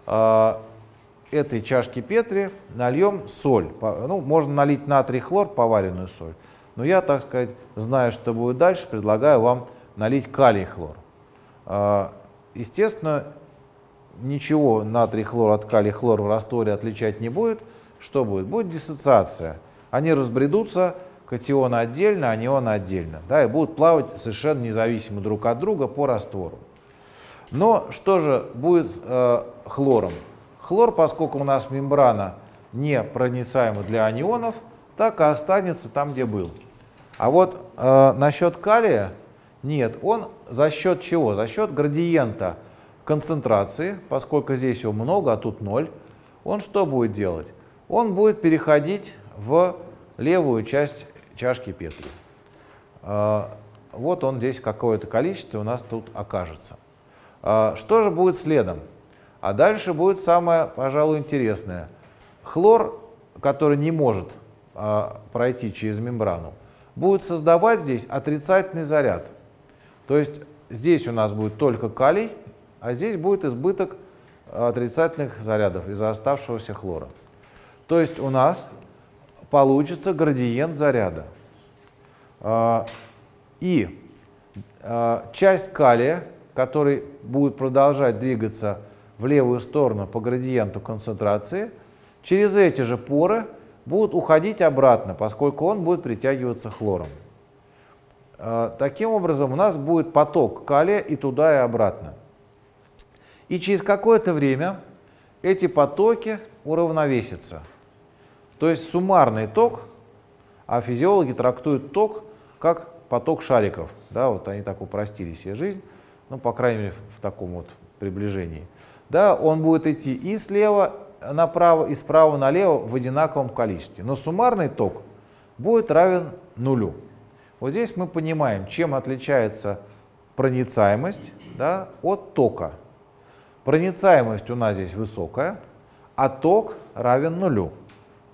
этой чашки Петри нальем соль. Ну, можно налить натрий хлор, поваренную соль. Но я, так сказать, зная, что будет дальше, предлагаю вам налить калий хлор. Естественно, ничего натрий хлор от калий хлор в растворе отличать не будет. Что будет? Будет диссоциация. Они разбредутся, катионы отдельно, анионы отдельно. Да, и будут плавать совершенно независимо друг от друга по раствору. Но что же будет с хлором? Хлор, поскольку у нас мембрана не проницаема для анионов, так и останется там, где был. А вот насчет калия нет. Он за счет чего? За счет градиента концентрации, поскольку здесь его много, а тут 0. Он что будет делать? Он будет переходить в левую часть чашки Петри. Вот он здесь какое-то количество у нас тут окажется. Что же будет следом? А дальше будет самое, пожалуй, интересное. Хлор, который не может пройти через мембрану, будет создавать здесь отрицательный заряд. То есть здесь у нас будет только калий, а здесь будет избыток отрицательных зарядов из-за оставшегося хлора. То есть у нас получится градиент заряда. И часть калия, который будет продолжать двигаться в левую сторону по градиенту концентрации, через эти же поры будут уходить обратно, поскольку он будет притягиваться хлором. Таким образом, у нас будет поток калия и туда, и обратно. И через какое-то время эти потоки уравновесятся. То есть суммарный ток, а физиологи трактуют ток как поток шариков. Да, вот они так упростили себе жизнь, ну, по крайней мере, в таком вот приближении. Да, он будет идти и слева направо, и справа налево в одинаковом количестве. Но суммарный ток будет равен нулю. Вот здесь мы понимаем, чем отличается проницаемость, да, от тока. Проницаемость у нас здесь высокая, а ток равен нулю.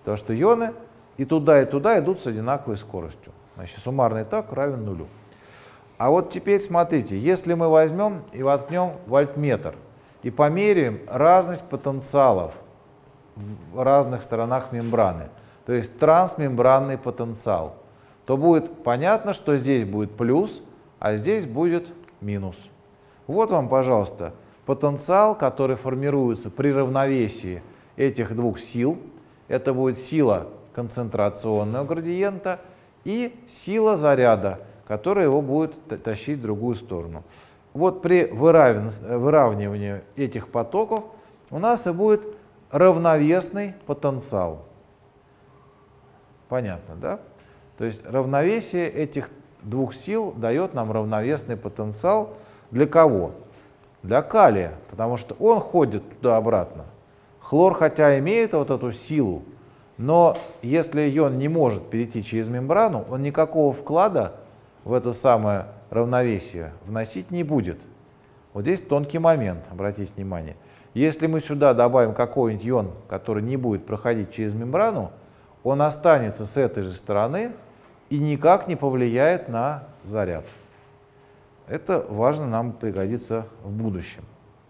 Потому что ионы и туда идут с одинаковой скоростью. Значит, суммарный ток равен нулю. А вот теперь смотрите, если мы возьмем и воткнем вольтметр и померяем разность потенциалов в разных сторонах мембраны, то есть трансмембранный потенциал, то будет понятно, что здесь будет плюс, а здесь будет минус. Вот вам, пожалуйста, потенциал, который формируется при равновесии этих двух сил. Это будет сила концентрационного градиента и сила заряда, которая его будет тащить в другую сторону. Вот при выравнивании этих потоков у нас и будет равновесный потенциал. Понятно, да? То есть равновесие этих двух сил дает нам равновесный потенциал. Для кого? Для калия, потому что он ходит туда-обратно. Хлор хотя имеет вот эту силу, но если ион не может перейти через мембрану, он никакого вклада в это самое равновесие вносить не будет. Вот здесь тонкий момент, обратите внимание. Если мы сюда добавим какой-нибудь ион, который не будет проходить через мембрану, он останется с этой же стороны и никак не повлияет на заряд. Это важно, нам пригодится в будущем.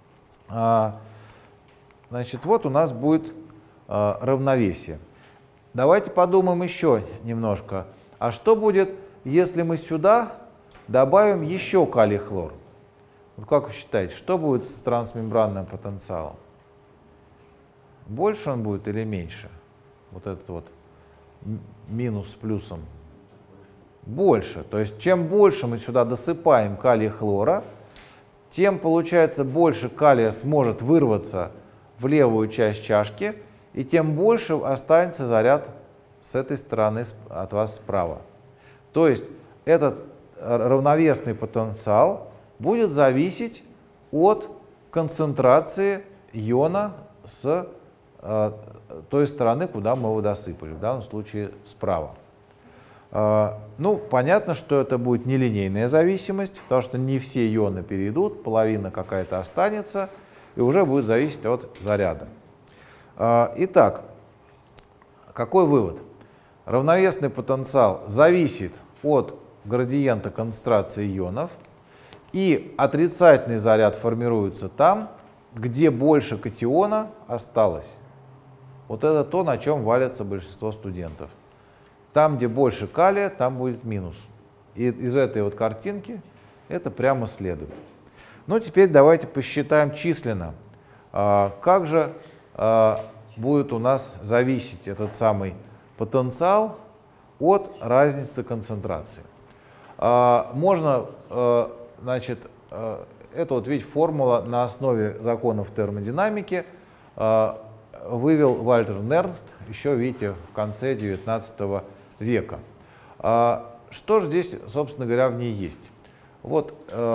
Значит, вот у нас будет равновесие. Давайте подумаем еще немножко. А что будет, если мы сюда добавим еще калий-хлор? Вот как вы считаете, что будет с трансмембранным потенциалом? Больше он будет или меньше? Вот этот вот минус с плюсом. Больше. То есть чем больше мы сюда досыпаем калия-хлора, тем, получается, больше калия сможет вырваться в левую часть чашки, и тем больше останется заряд с этой стороны от вас справа. То есть этот равновесный потенциал будет зависеть от концентрации иона с той стороны, куда мы его досыпали, в данном случае справа. Ну, понятно, что это будет нелинейная зависимость, потому что не все ионы перейдут, половина какая-то останется, и уже будет зависеть от заряда. Итак, какой вывод? Равновесный потенциал зависит от градиента концентрации ионов, и отрицательный заряд формируется там, где больше катиона осталось. Вот это то, на чем валятся большинство студентов. Там, где больше калия, там будет минус. И из этой вот картинки это прямо следует. Ну, теперь давайте посчитаем численно, как же будет у нас зависеть этот самый потенциал от разницы концентрации. Можно, значит, это вот ведь формула на основе законов термодинамики вывел Вальтер Нернст еще, видите, в конце 19 века. Что же здесь, собственно говоря, в ней есть? Вот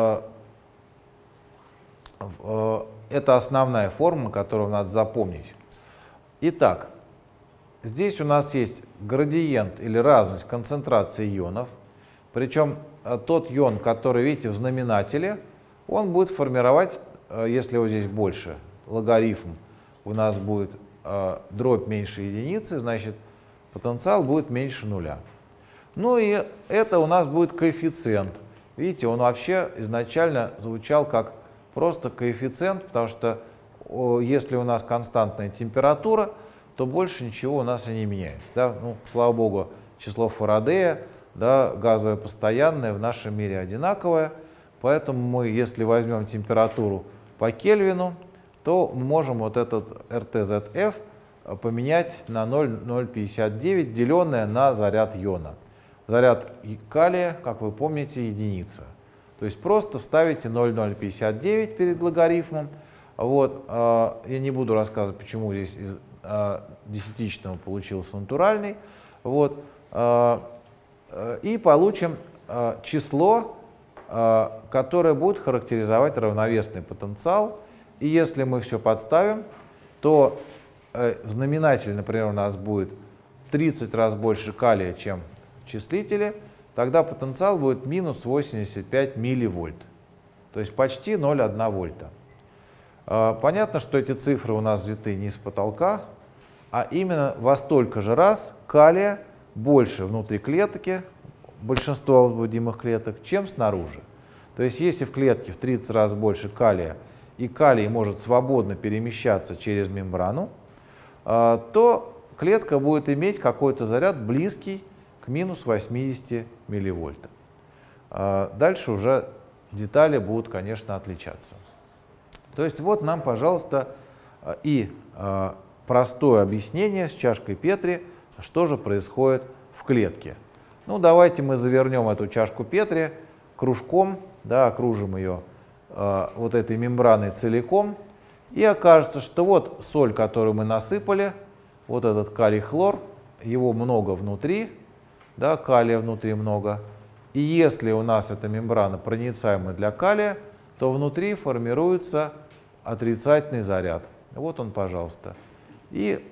это основная формула, которую надо запомнить. Итак, здесь у нас есть градиент или разность концентрации ионов, причем тот ион, который, видите, в знаменателе, он будет формировать, если его здесь больше, логарифм, у нас будет дробь меньше единицы, значит, потенциал будет меньше нуля. Ну и это у нас будет коэффициент. Видите, он вообще изначально звучал как просто коэффициент, потому что если у нас константная температура, то больше ничего у нас и не меняется. Да? Ну, слава богу, число Фарадея, да, газовое постоянное в нашем мире одинаковое, поэтому мы, если возьмем температуру по Кельвину, то мы можем вот этот РТЗФ поменять на 0,059, деленное на заряд иона. Заряд калия, как вы помните, единица. То есть просто вставите 0,059 перед логарифмом. Вот, я не буду рассказывать, почему здесь из десятичного получился натуральный. Вот, и получим число, которое будет характеризовать равновесный потенциал. И если мы все подставим, то в знаменателе, например, у нас будет 30 раз больше калия, чем в числителе, тогда потенциал будет минус 85 милливольт, то есть почти 0,1 вольта. Понятно, что эти цифры у нас взяты не с потолка, а именно во столько же раз калия больше внутри клетки, большинства возбудимых клеток, чем снаружи. То есть если в клетке в 30 раз больше калия, и калий может свободно перемещаться через мембрану, то клетка будет иметь какой-то заряд близкий к минус 80 милливольтам. Дальше уже детали будут, конечно, отличаться. То есть вот нам, пожалуйста, и простое объяснение с чашкой Петри, что же происходит в клетке. Ну, давайте мы завернем эту чашку Петри кружком, да, окружим ее вот этой мембраной целиком, и окажется, что вот соль, которую мы насыпали, вот этот калий-хлор, его много внутри, да, калия внутри много, и если у нас эта мембрана проницаема для калия, то внутри формируется отрицательный заряд. Вот он, пожалуйста. И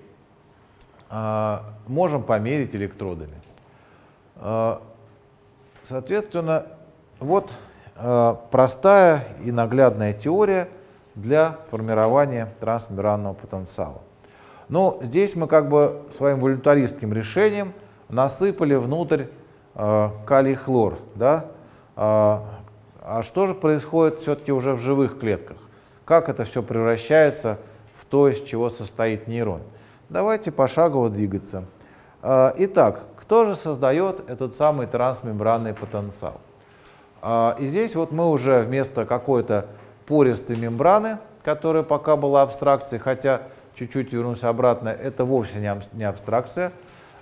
можем померить электродами. Соответственно, вот простая и наглядная теория для формирования трансмембранного потенциала. Но здесь мы как бы своим волюнтаристским решением насыпали внутрь калий-хлор. Да? А что же происходит все-таки уже в живых клетках? Как это все превращается в то, из чего состоит нейрон? Давайте пошагово двигаться. Итак, кто же создает этот самый трансмембранный потенциал? И здесь вот мы уже вместо какой-то пористой мембраны, которая пока была абстракцией, хотя чуть-чуть вернусь обратно, это вовсе не абстракция.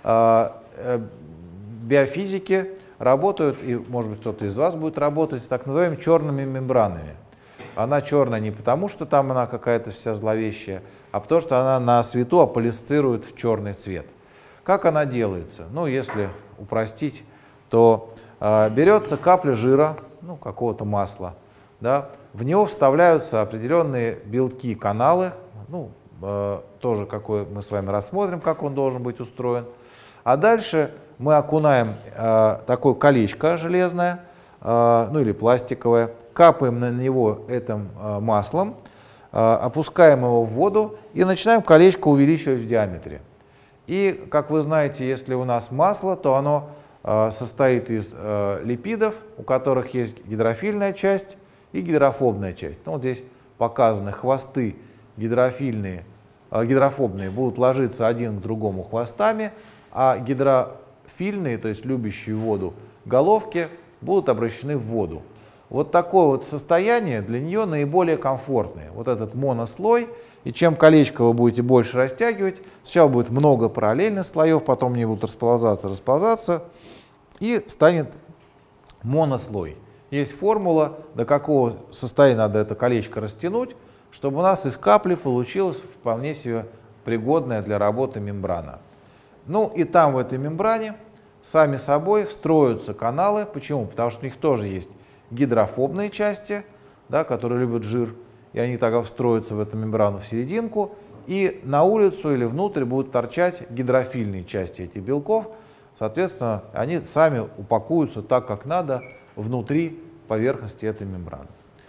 Биофизики работают, и может быть кто-то из вас будет работать, с так называемыми черными мембранами. Она черная не потому, что там она какая-то вся зловещая, а потому что она на свету аполисцирует в черный цвет. Как она делается? Ну, если упростить, то берется капля жира, ну, какого-то масла, да, в него вставляются определенные белки, каналы, ну, тоже какой мы с вами рассмотрим, как он должен быть устроен. А дальше мы окунаем такое колечко железное, ну или пластиковое, капаем на него этим маслом, опускаем его в воду и начинаем колечко увеличивать в диаметре. И, как вы знаете, если у нас масло, то оно состоит из липидов, у которых есть гидрофильная часть и гидрофобная часть. Ну, вот здесь показаны хвосты гидрофобные будут ложиться один к другому хвостами, а гидрофильные, то есть любящие воду, головки будут обращены в воду. Вот такое вот состояние для нее наиболее комфортное. Вот этот монослой, и чем колечко вы будете больше растягивать, сначала будет много параллельных слоев, потом они будут расползаться, и станет монослой. Есть формула, до какого состояния надо это колечко растянуть, чтобы у нас из капли получилась вполне себе пригодная для работы мембрана. Ну и там в этой мембране сами собой встроятся каналы. Почему? Потому что у них тоже есть гидрофобные части, да, которые любят жир, и они тогда встроятся в эту мембрану в серединку, и на улицу или внутрь будут торчать гидрофильные части этих белков. Соответственно, они сами упакуются так, как надо, внутри поверхности этой мембраны.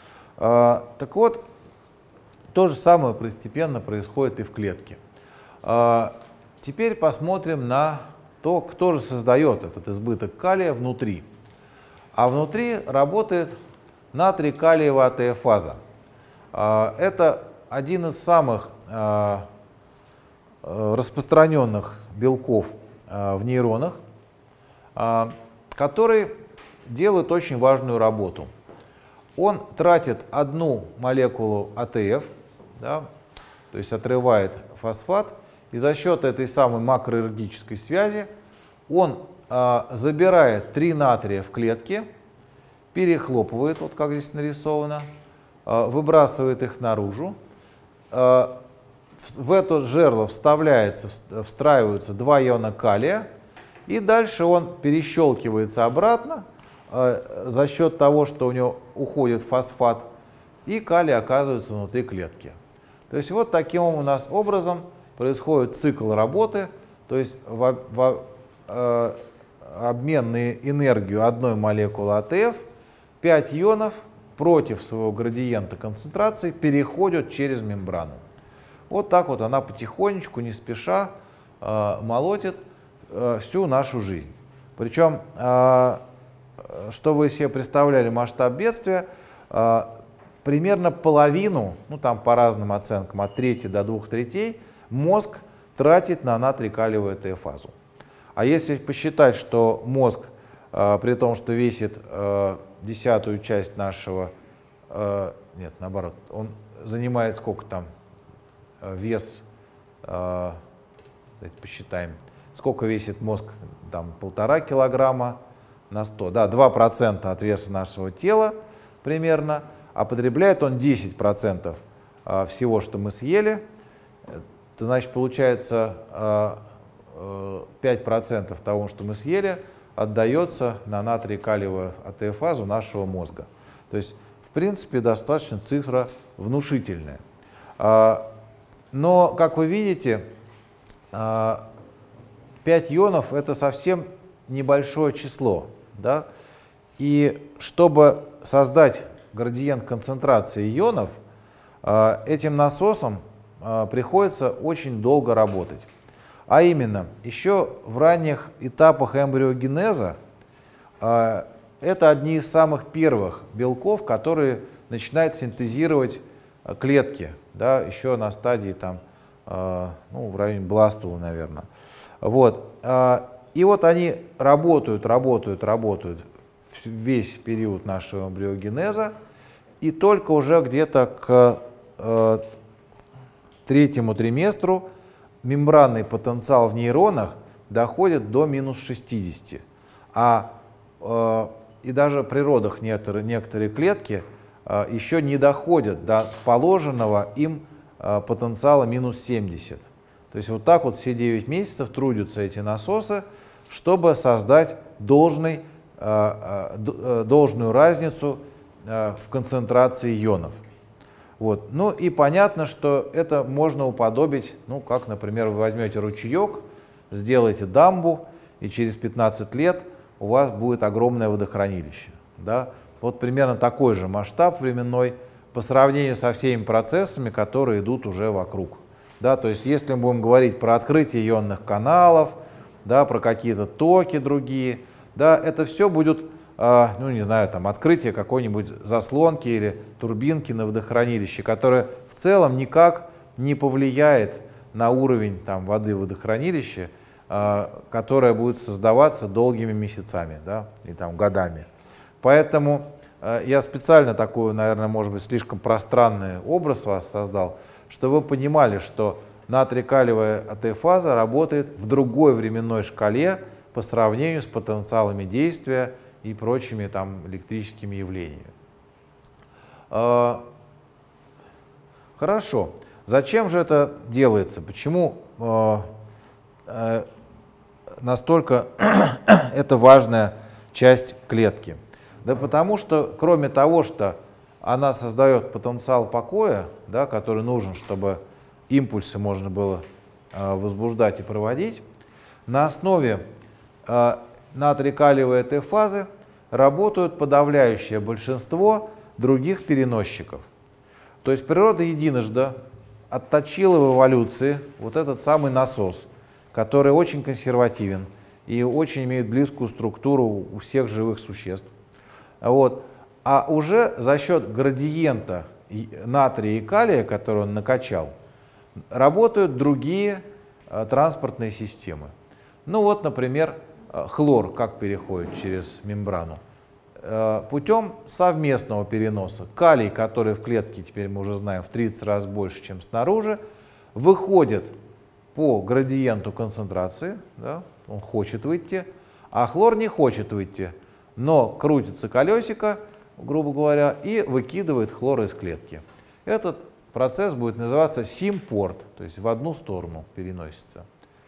Так вот, то же самое постепенно происходит и в клетке. Теперь посмотрим на то, кто же создает этот избыток калия внутри. А внутри работает натрий-калиевая АТФ-фаза. Это один из самых распространенных белков в нейронах, который делает очень важную работу. Он тратит одну молекулу АТФ, да, то есть отрывает фосфат, и за счет этой самой макроэнергетической связи он забирает 3 натрия в клетке, перехлопывает, вот как здесь нарисовано, выбрасывает их наружу. В это жерло встраиваются 2 иона калия, и дальше он перещелкивается обратно за счет того, что у него уходит фосфат, и калий оказывается внутри клетки. То есть вот таким у нас образом происходит цикл работы, то есть обмен на энергию одной молекулы АТФ, 5 ионов против своего градиента концентрации переходят через мембрану. Вот так вот она потихонечку, не спеша, молотит всю нашу жизнь. Причем, что вы себе представляли масштаб бедствия, примерно половину, ну там по разным оценкам, от трети до 2/3, мозг тратит на натрий-калиевую АТФазу. А если посчитать, что мозг, при том, что весит 1/10 часть нашего, нет, наоборот, он занимает сколько там, вес, давайте посчитаем, сколько весит мозг, там 1,5 килограмма на 100, да, 2% от веса нашего тела примерно, а потребляет он 10% всего, что мы съели. Это значит, получается 5% того, что мы съели, отдается на натрий-калиевую АТФазу нашего мозга. То есть, в принципе, достаточно цифра внушительная. Но, как вы видите, 5 ионов — это совсем небольшое число. Да? И чтобы создать градиент концентрации ионов, этим насосом приходится очень долго работать. А именно, еще в ранних этапах эмбриогенеза это одни из самых первых белков, которые начинают синтезировать клетки, да, еще на стадии там, ну, в районе бластула, наверное. Вот. И вот они работают весь период нашего эмбриогенеза, и только уже где-то к третьему триместру мембранный потенциал в нейронах доходит до -60. И даже при родах некоторые клетки еще не доходят до положенного им потенциала -70. То есть вот так вот все 9 месяцев трудятся эти насосы, чтобы создать должную разницу в концентрации ионов. Вот. Ну и понятно, что это можно уподобить, ну как, например, вы возьмете ручеек, сделаете дамбу, и через 15 лет у вас будет огромное водохранилище. Да? Вот примерно такой же масштаб временной по сравнению со всеми процессами, которые идут уже вокруг. Да? То есть если мы будем говорить про открытие ионных каналов, да, про какие-то токи другие, да, это все будет, ну не знаю, там, открытие какой-нибудь заслонки или турбинки на водохранилище, которое в целом никак не повлияет на уровень там, воды в водохранилище, которое будет создаваться долгими месяцами, да, и там, годами. Поэтому я специально такой, наверное, может быть, слишком пространный образ вас создал, чтобы вы понимали, что натрий-калиевая АТФаза работает в другой временной шкале по сравнению с потенциалами действия и прочими там, электрическими явлениями. Хорошо. Зачем же это делается? Почему настолько это важная часть клетки? Да потому что, кроме того, что она создает потенциал покоя, да, который нужен, чтобы импульсы можно было возбуждать и проводить, на основе натрий-калиевой АТФазы работают подавляющее большинство других переносчиков. То есть природа единожды отточила в эволюции вот этот самый насос, который очень консервативен и очень имеет близкую структуру у всех живых существ. Вот. А уже за счет градиента натрия и калия, который он накачал, работают другие транспортные системы. Ну вот, например, хлор как переходит через мембрану? Путем совместного переноса. Калий, который в клетке, теперь мы уже знаем, в 30 раз больше, чем снаружи, выходит по градиенту концентрации, да, он хочет выйти, а хлор не хочет выйти, но крутится колесико, грубо говоря, и выкидывает хлор из клетки. Этот процесс будет называться симпорт, то есть в одну сторону переносится.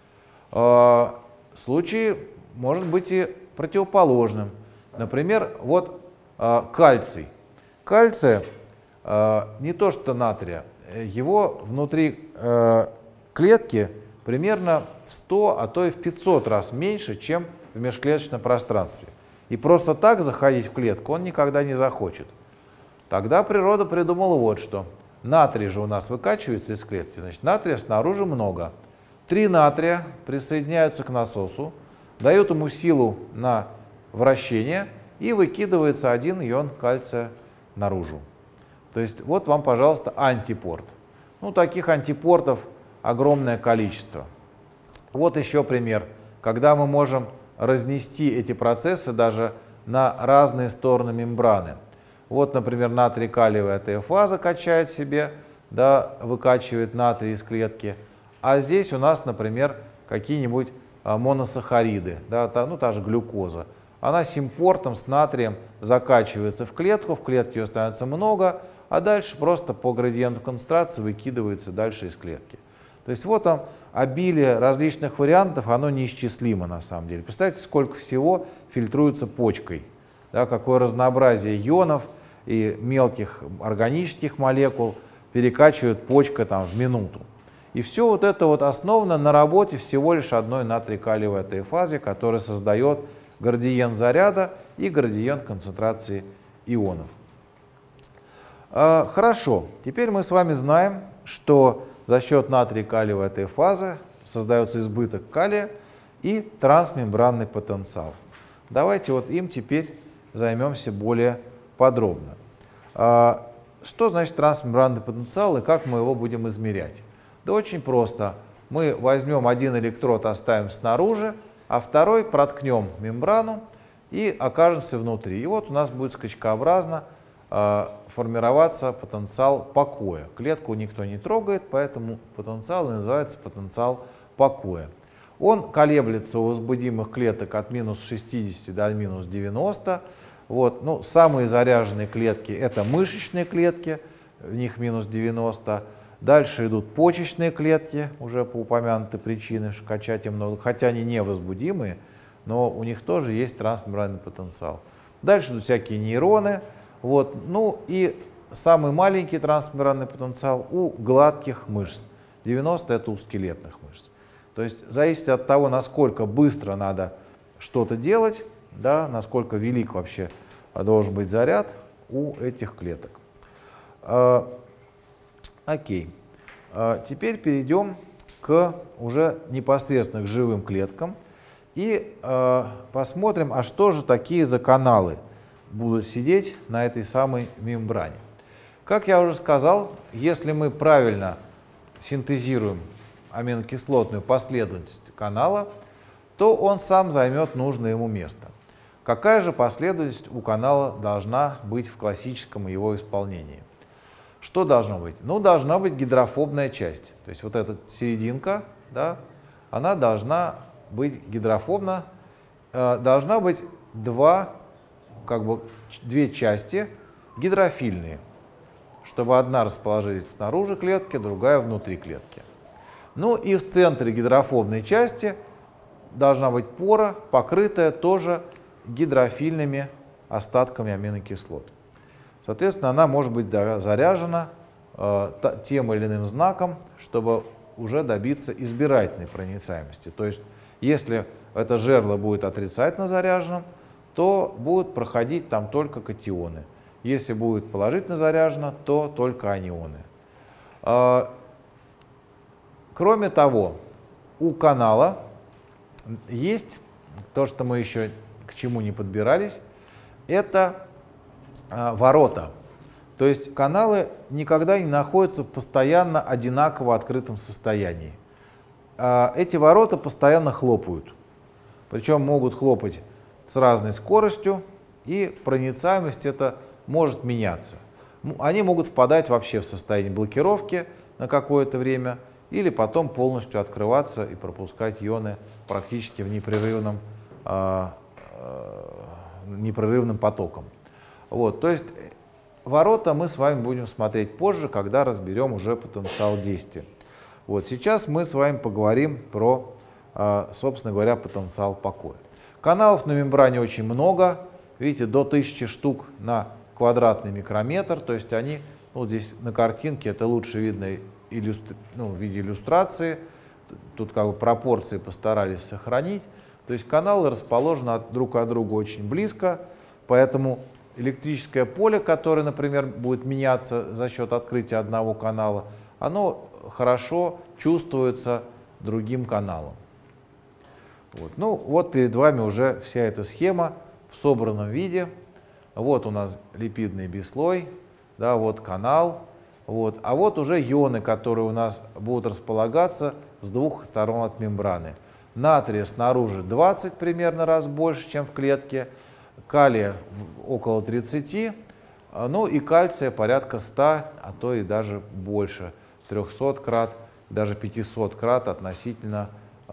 Случай может быть и противоположным. Например, вот кальций. Кальция не то что натрия, его внутри клетки примерно в 100, а то и в 500 раз меньше, чем в межклеточном пространстве. И просто так заходить в клетку он никогда не захочет. Тогда природа придумала вот что. Натрий же у нас выкачивается из клетки, значит, натрия снаружи много. 3 натрия присоединяются к насосу, дают ему силу на вращение и выкидывается 1 ион кальция наружу. То есть вот вам, пожалуйста, антипорт. Ну, таких антипортов огромное количество. Вот еще пример, когда мы можем разнести эти процессы даже на разные стороны мембраны. Вот, например, натрий-калиевая АТФаза качает себе, да, выкачивает натрий из клетки. А здесь у нас, например, какие-нибудь моносахариды, да, ну, та же глюкоза. Она симпортом с натрием закачивается в клетке ее становится много, а дальше просто по градиенту концентрации выкидывается дальше из клетки. То есть вот там обилие различных вариантов, оно неисчислимо на самом деле. Представьте, сколько всего фильтруется почкой, да, какое разнообразие ионов и мелких органических молекул перекачивает почка там в минуту. И все вот это вот основано на работе всего лишь одной натрий-калиевой АТФазе, которая создает градиент заряда и градиент концентрации ионов. Хорошо, теперь мы с вами знаем, что за счет натрий-калиевой АТФазы создается избыток калия и трансмембранный потенциал. Давайте вот им теперь займемся более подробно. Что значит трансмембранный потенциал и как мы его будем измерять? Да очень просто. Мы возьмем один электрод, оставим снаружи, а второй проткнем мембрану и окажемся внутри. И вот у нас будет скачкообразно формироваться потенциал покоя. Клетку никто не трогает, поэтому потенциал называется потенциал покоя. Он колеблется у возбудимых клеток от минус 60 до минус 90. Вот. Ну, самые заряженные клетки — это мышечные клетки, в них минус 90. Дальше идут почечные клетки, уже по упомянутой причине, что качать им много, хотя они не возбудимые, но у них тоже есть трансмембранный потенциал. Дальше идут всякие нейроны. Вот. Ну и самый маленький трансмембранный потенциал у гладких мышц. 90 — это у скелетных мышц. То есть зависит от того, насколько быстро надо что-то делать, да, насколько велик вообще должен быть заряд у этих клеток. Окей. Теперь перейдем к уже непосредственно к живым клеткам и посмотрим, а что же такие за каналы будут сидеть на этой самой мембране. Как я уже сказал, если мы правильно синтезируем аминокислотную последовательность канала, то он сам займет нужное ему место. Какая же последовательность у канала должна быть в классическом его исполнении? Что должно быть? Ну, должна быть гидрофобная часть. То есть вот эта серединка, да, она должна быть гидрофобна. Должна быть две части гидрофильные, чтобы одна расположилась снаружи клетки, другая внутри клетки. Ну и в центре гидрофобной части должна быть пора, покрытая тоже гидрофильными остатками аминокислот. Соответственно, она может быть заряжена тем или иным знаком, чтобы уже добиться избирательной проницаемости. То есть, если это жерло будет отрицательно заряженным, то будут проходить там только катионы. Если будет положительно заряжено, то только анионы. Кроме того, у канала есть то, что мы еще к чему не подбирались, это ворота. То есть каналы никогда не находятся в постоянно одинаково открытом состоянии. Эти ворота постоянно хлопают. Причем могут хлопать с разной скоростью, и проницаемость это может меняться. Они могут впадать вообще в состояние блокировки на какое-то время, или потом полностью открываться и пропускать ионы практически в непрерывным потоком. Вот, то есть ворота мы с вами будем смотреть позже, когда разберем уже потенциал действия. Вот, сейчас мы с вами поговорим про, собственно говоря, потенциал покоя. Каналов на мембране очень много, видите, до 1000 штук на квадратный микрометр, то есть они, ну, здесь на картинке это лучше видно в виде иллюстрации, тут как бы пропорции постарались сохранить. То есть каналы расположены друг от друга очень близко, поэтому электрическое поле, которое, например, будет меняться за счет открытия одного канала, оно хорошо чувствуется другим каналом. Вот. Ну вот перед вами уже вся эта схема в собранном виде. Вот у нас липидный бислой, да, вот канал, вот. А вот уже ионы, которые у нас будут располагаться с двух сторон от мембраны. Натрия снаружи 20 примерно раз больше, чем в клетке, калия около 30, ну и кальция порядка 100, а то и даже больше, 300 крат, даже 500 крат относительно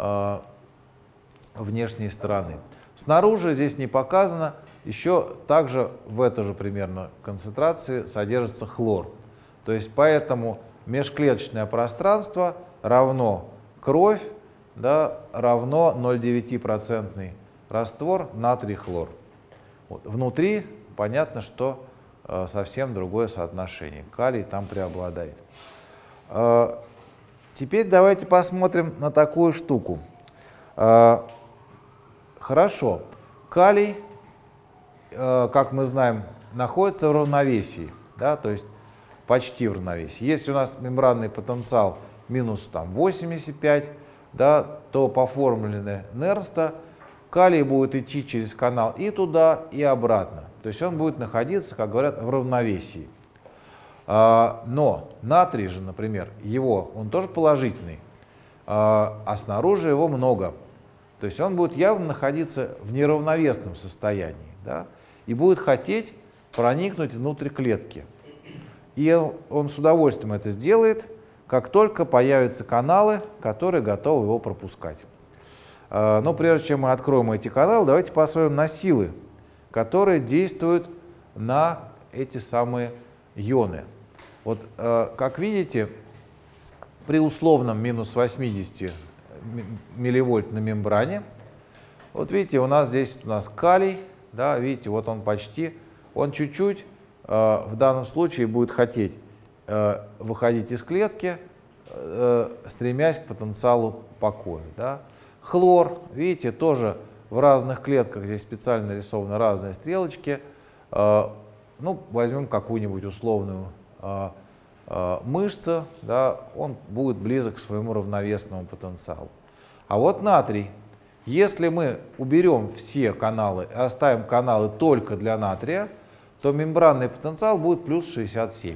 внешней стороны. Снаружи здесь не показано, еще также в этой же примерно концентрации содержится хлор. То есть поэтому межклеточное пространство равно кровь, да, равно 0,9% раствор натрий-хлор. Вот. Внутри понятно, что совсем другое соотношение. Калий там преобладает. Теперь давайте посмотрим на такую штуку. Хорошо. Калий, как мы знаем, находится в равновесии, да, то есть почти в равновесии. Если у нас мембранный потенциал минус там, 85, да, то по формуле Нерста калий будет идти через канал и туда, и обратно. То есть он будет находиться, как говорят, в равновесии. Но натрий же, например, он тоже положительный, а снаружи его много. То есть он будет явно находиться в неравновесном состоянии, да, и будет хотеть проникнуть внутрь клетки. И он с удовольствием это сделает, как только появятся каналы, которые готовы его пропускать. Но прежде чем мы откроем эти каналы, давайте посмотрим на силы, которые действуют на эти самые ионы. Вот, как видите, при условном минус 80 милливольт на мембране, вот видите, у нас здесь калий, да, видите, вот он почти, он чуть-чуть в данном случае будет хотеть выходить из клетки, стремясь к потенциалу покоя. Да. Хлор, видите, тоже в разных клетках, здесь специально нарисованы разные стрелочки. Ну, возьмем какую-нибудь условную мышцу, да, он будет близок к своему равновесному потенциалу. А вот натрий, если мы уберем все каналы и оставим каналы только для натрия, то мембранный потенциал будет плюс 67.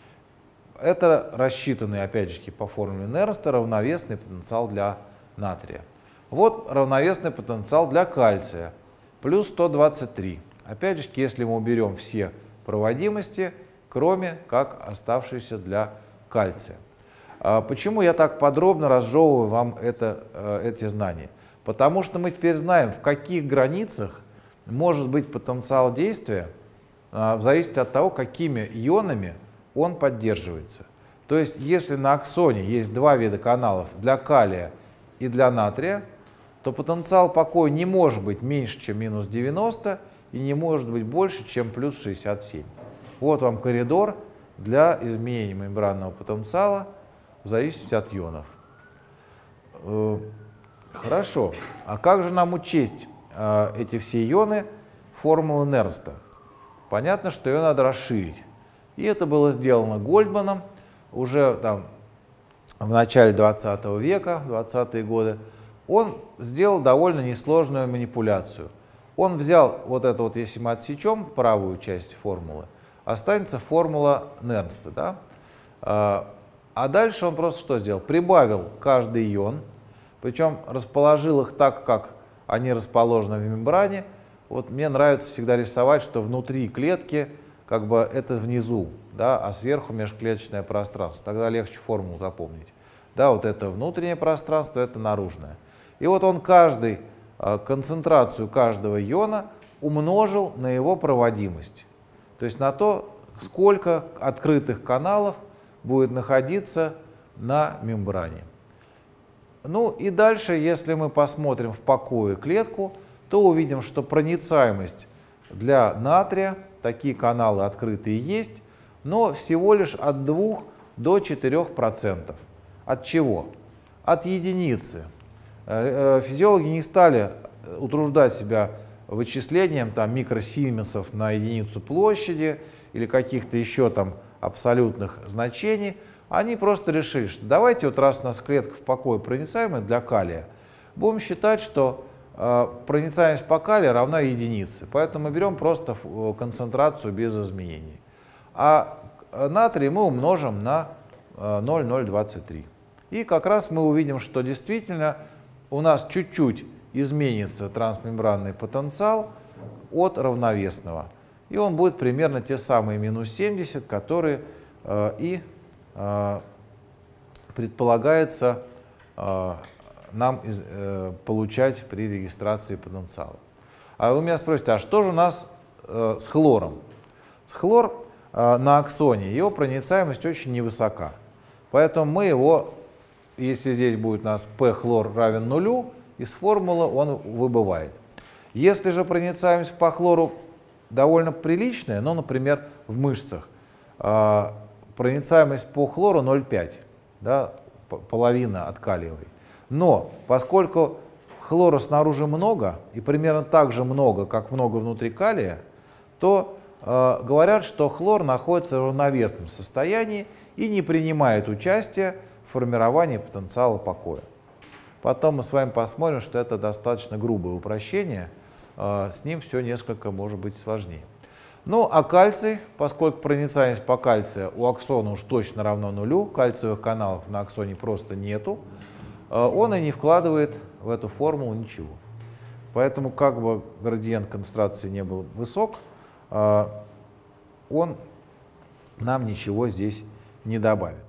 Это рассчитанный, опять же, по формуле Нерста, равновесный потенциал для натрия. Вот равновесный потенциал для кальция, плюс 123. Опять же, если мы уберем все проводимости, кроме как оставшиеся для кальция. Почему я так подробно разжевываю вам эти знания? Потому что мы теперь знаем, в каких границах может быть потенциал действия, в зависимости от того, какими ионами он поддерживается. То есть, если на аксоне есть два вида каналов для калия и для натрия, то потенциал покоя не может быть меньше, чем минус 90, и не может быть больше, чем плюс 67. Вот вам коридор для изменения мембранного потенциала в зависимости от ионов. Хорошо. А как же нам учесть эти все ионы формулы Нерста? Понятно, что ее надо расширить. И это было сделано Гольдманом уже там, в начале 20 века, 20-е годы. Он сделал довольно несложную манипуляцию. Он взял вот это вот, если мы отсечем правую часть формулы, останется формула Нерста. Да? А дальше он просто что сделал? Прибавил каждый ион, причем расположил их так, как они расположены в мембране. Вот мне нравится всегда рисовать, что внутри клетки как бы это внизу, да, а сверху межклеточное пространство. Тогда легче формулу запомнить. Да, вот это внутреннее пространство, это наружное. И вот он концентрацию каждого иона умножил на его проводимость. То есть на то, сколько открытых каналов будет находиться на мембране. Ну и дальше, если мы посмотрим в покое клетку, то увидим, что проницаемость для натрия, такие каналы открытые есть, но всего лишь от 2 до 4%. От чего? От единицы. Физиологи не стали утруждать себя вычислением там, микросименсов на единицу площади или каких-то еще там абсолютных значений, они просто решили, что давайте вот раз у нас клетка в покое проницаемая для калия, будем считать, что проницаемость по калию равна единице. Поэтому мы берем просто концентрацию без изменений. А натрий мы умножим на 0,023. И как раз мы увидим, что действительно у нас чуть-чуть изменится трансмембранный потенциал от равновесного. И он будет примерно те самые минус 70, которые предполагается нам получать при регистрации потенциала. А вы меня спросите, а что же у нас с хлором? Хлор на аксоне, его проницаемость очень невысока. Поэтому мы его, если здесь будет у нас P-хлор равен нулю, из формулы он выбывает. Если же проницаемость по хлору довольно приличная, ну, например, в мышцах, проницаемость по хлору 0,5, да, половина от калиевой. Но поскольку хлора снаружи много, и примерно так же много, как много внутри калия, то говорят, что хлор находится в равновесном состоянии и не принимает участие в формировании потенциала покоя. Потом мы с вами посмотрим, что это достаточно грубое упрощение, с ним все несколько может быть сложнее. Ну а кальций, поскольку проницаемость по кальцию у аксона уж точно равна нулю, кальциевых каналов на аксоне просто нету, он и не вкладывает в эту формулу ничего. Поэтому как бы градиент концентрации не был высок, он нам ничего здесь не добавит.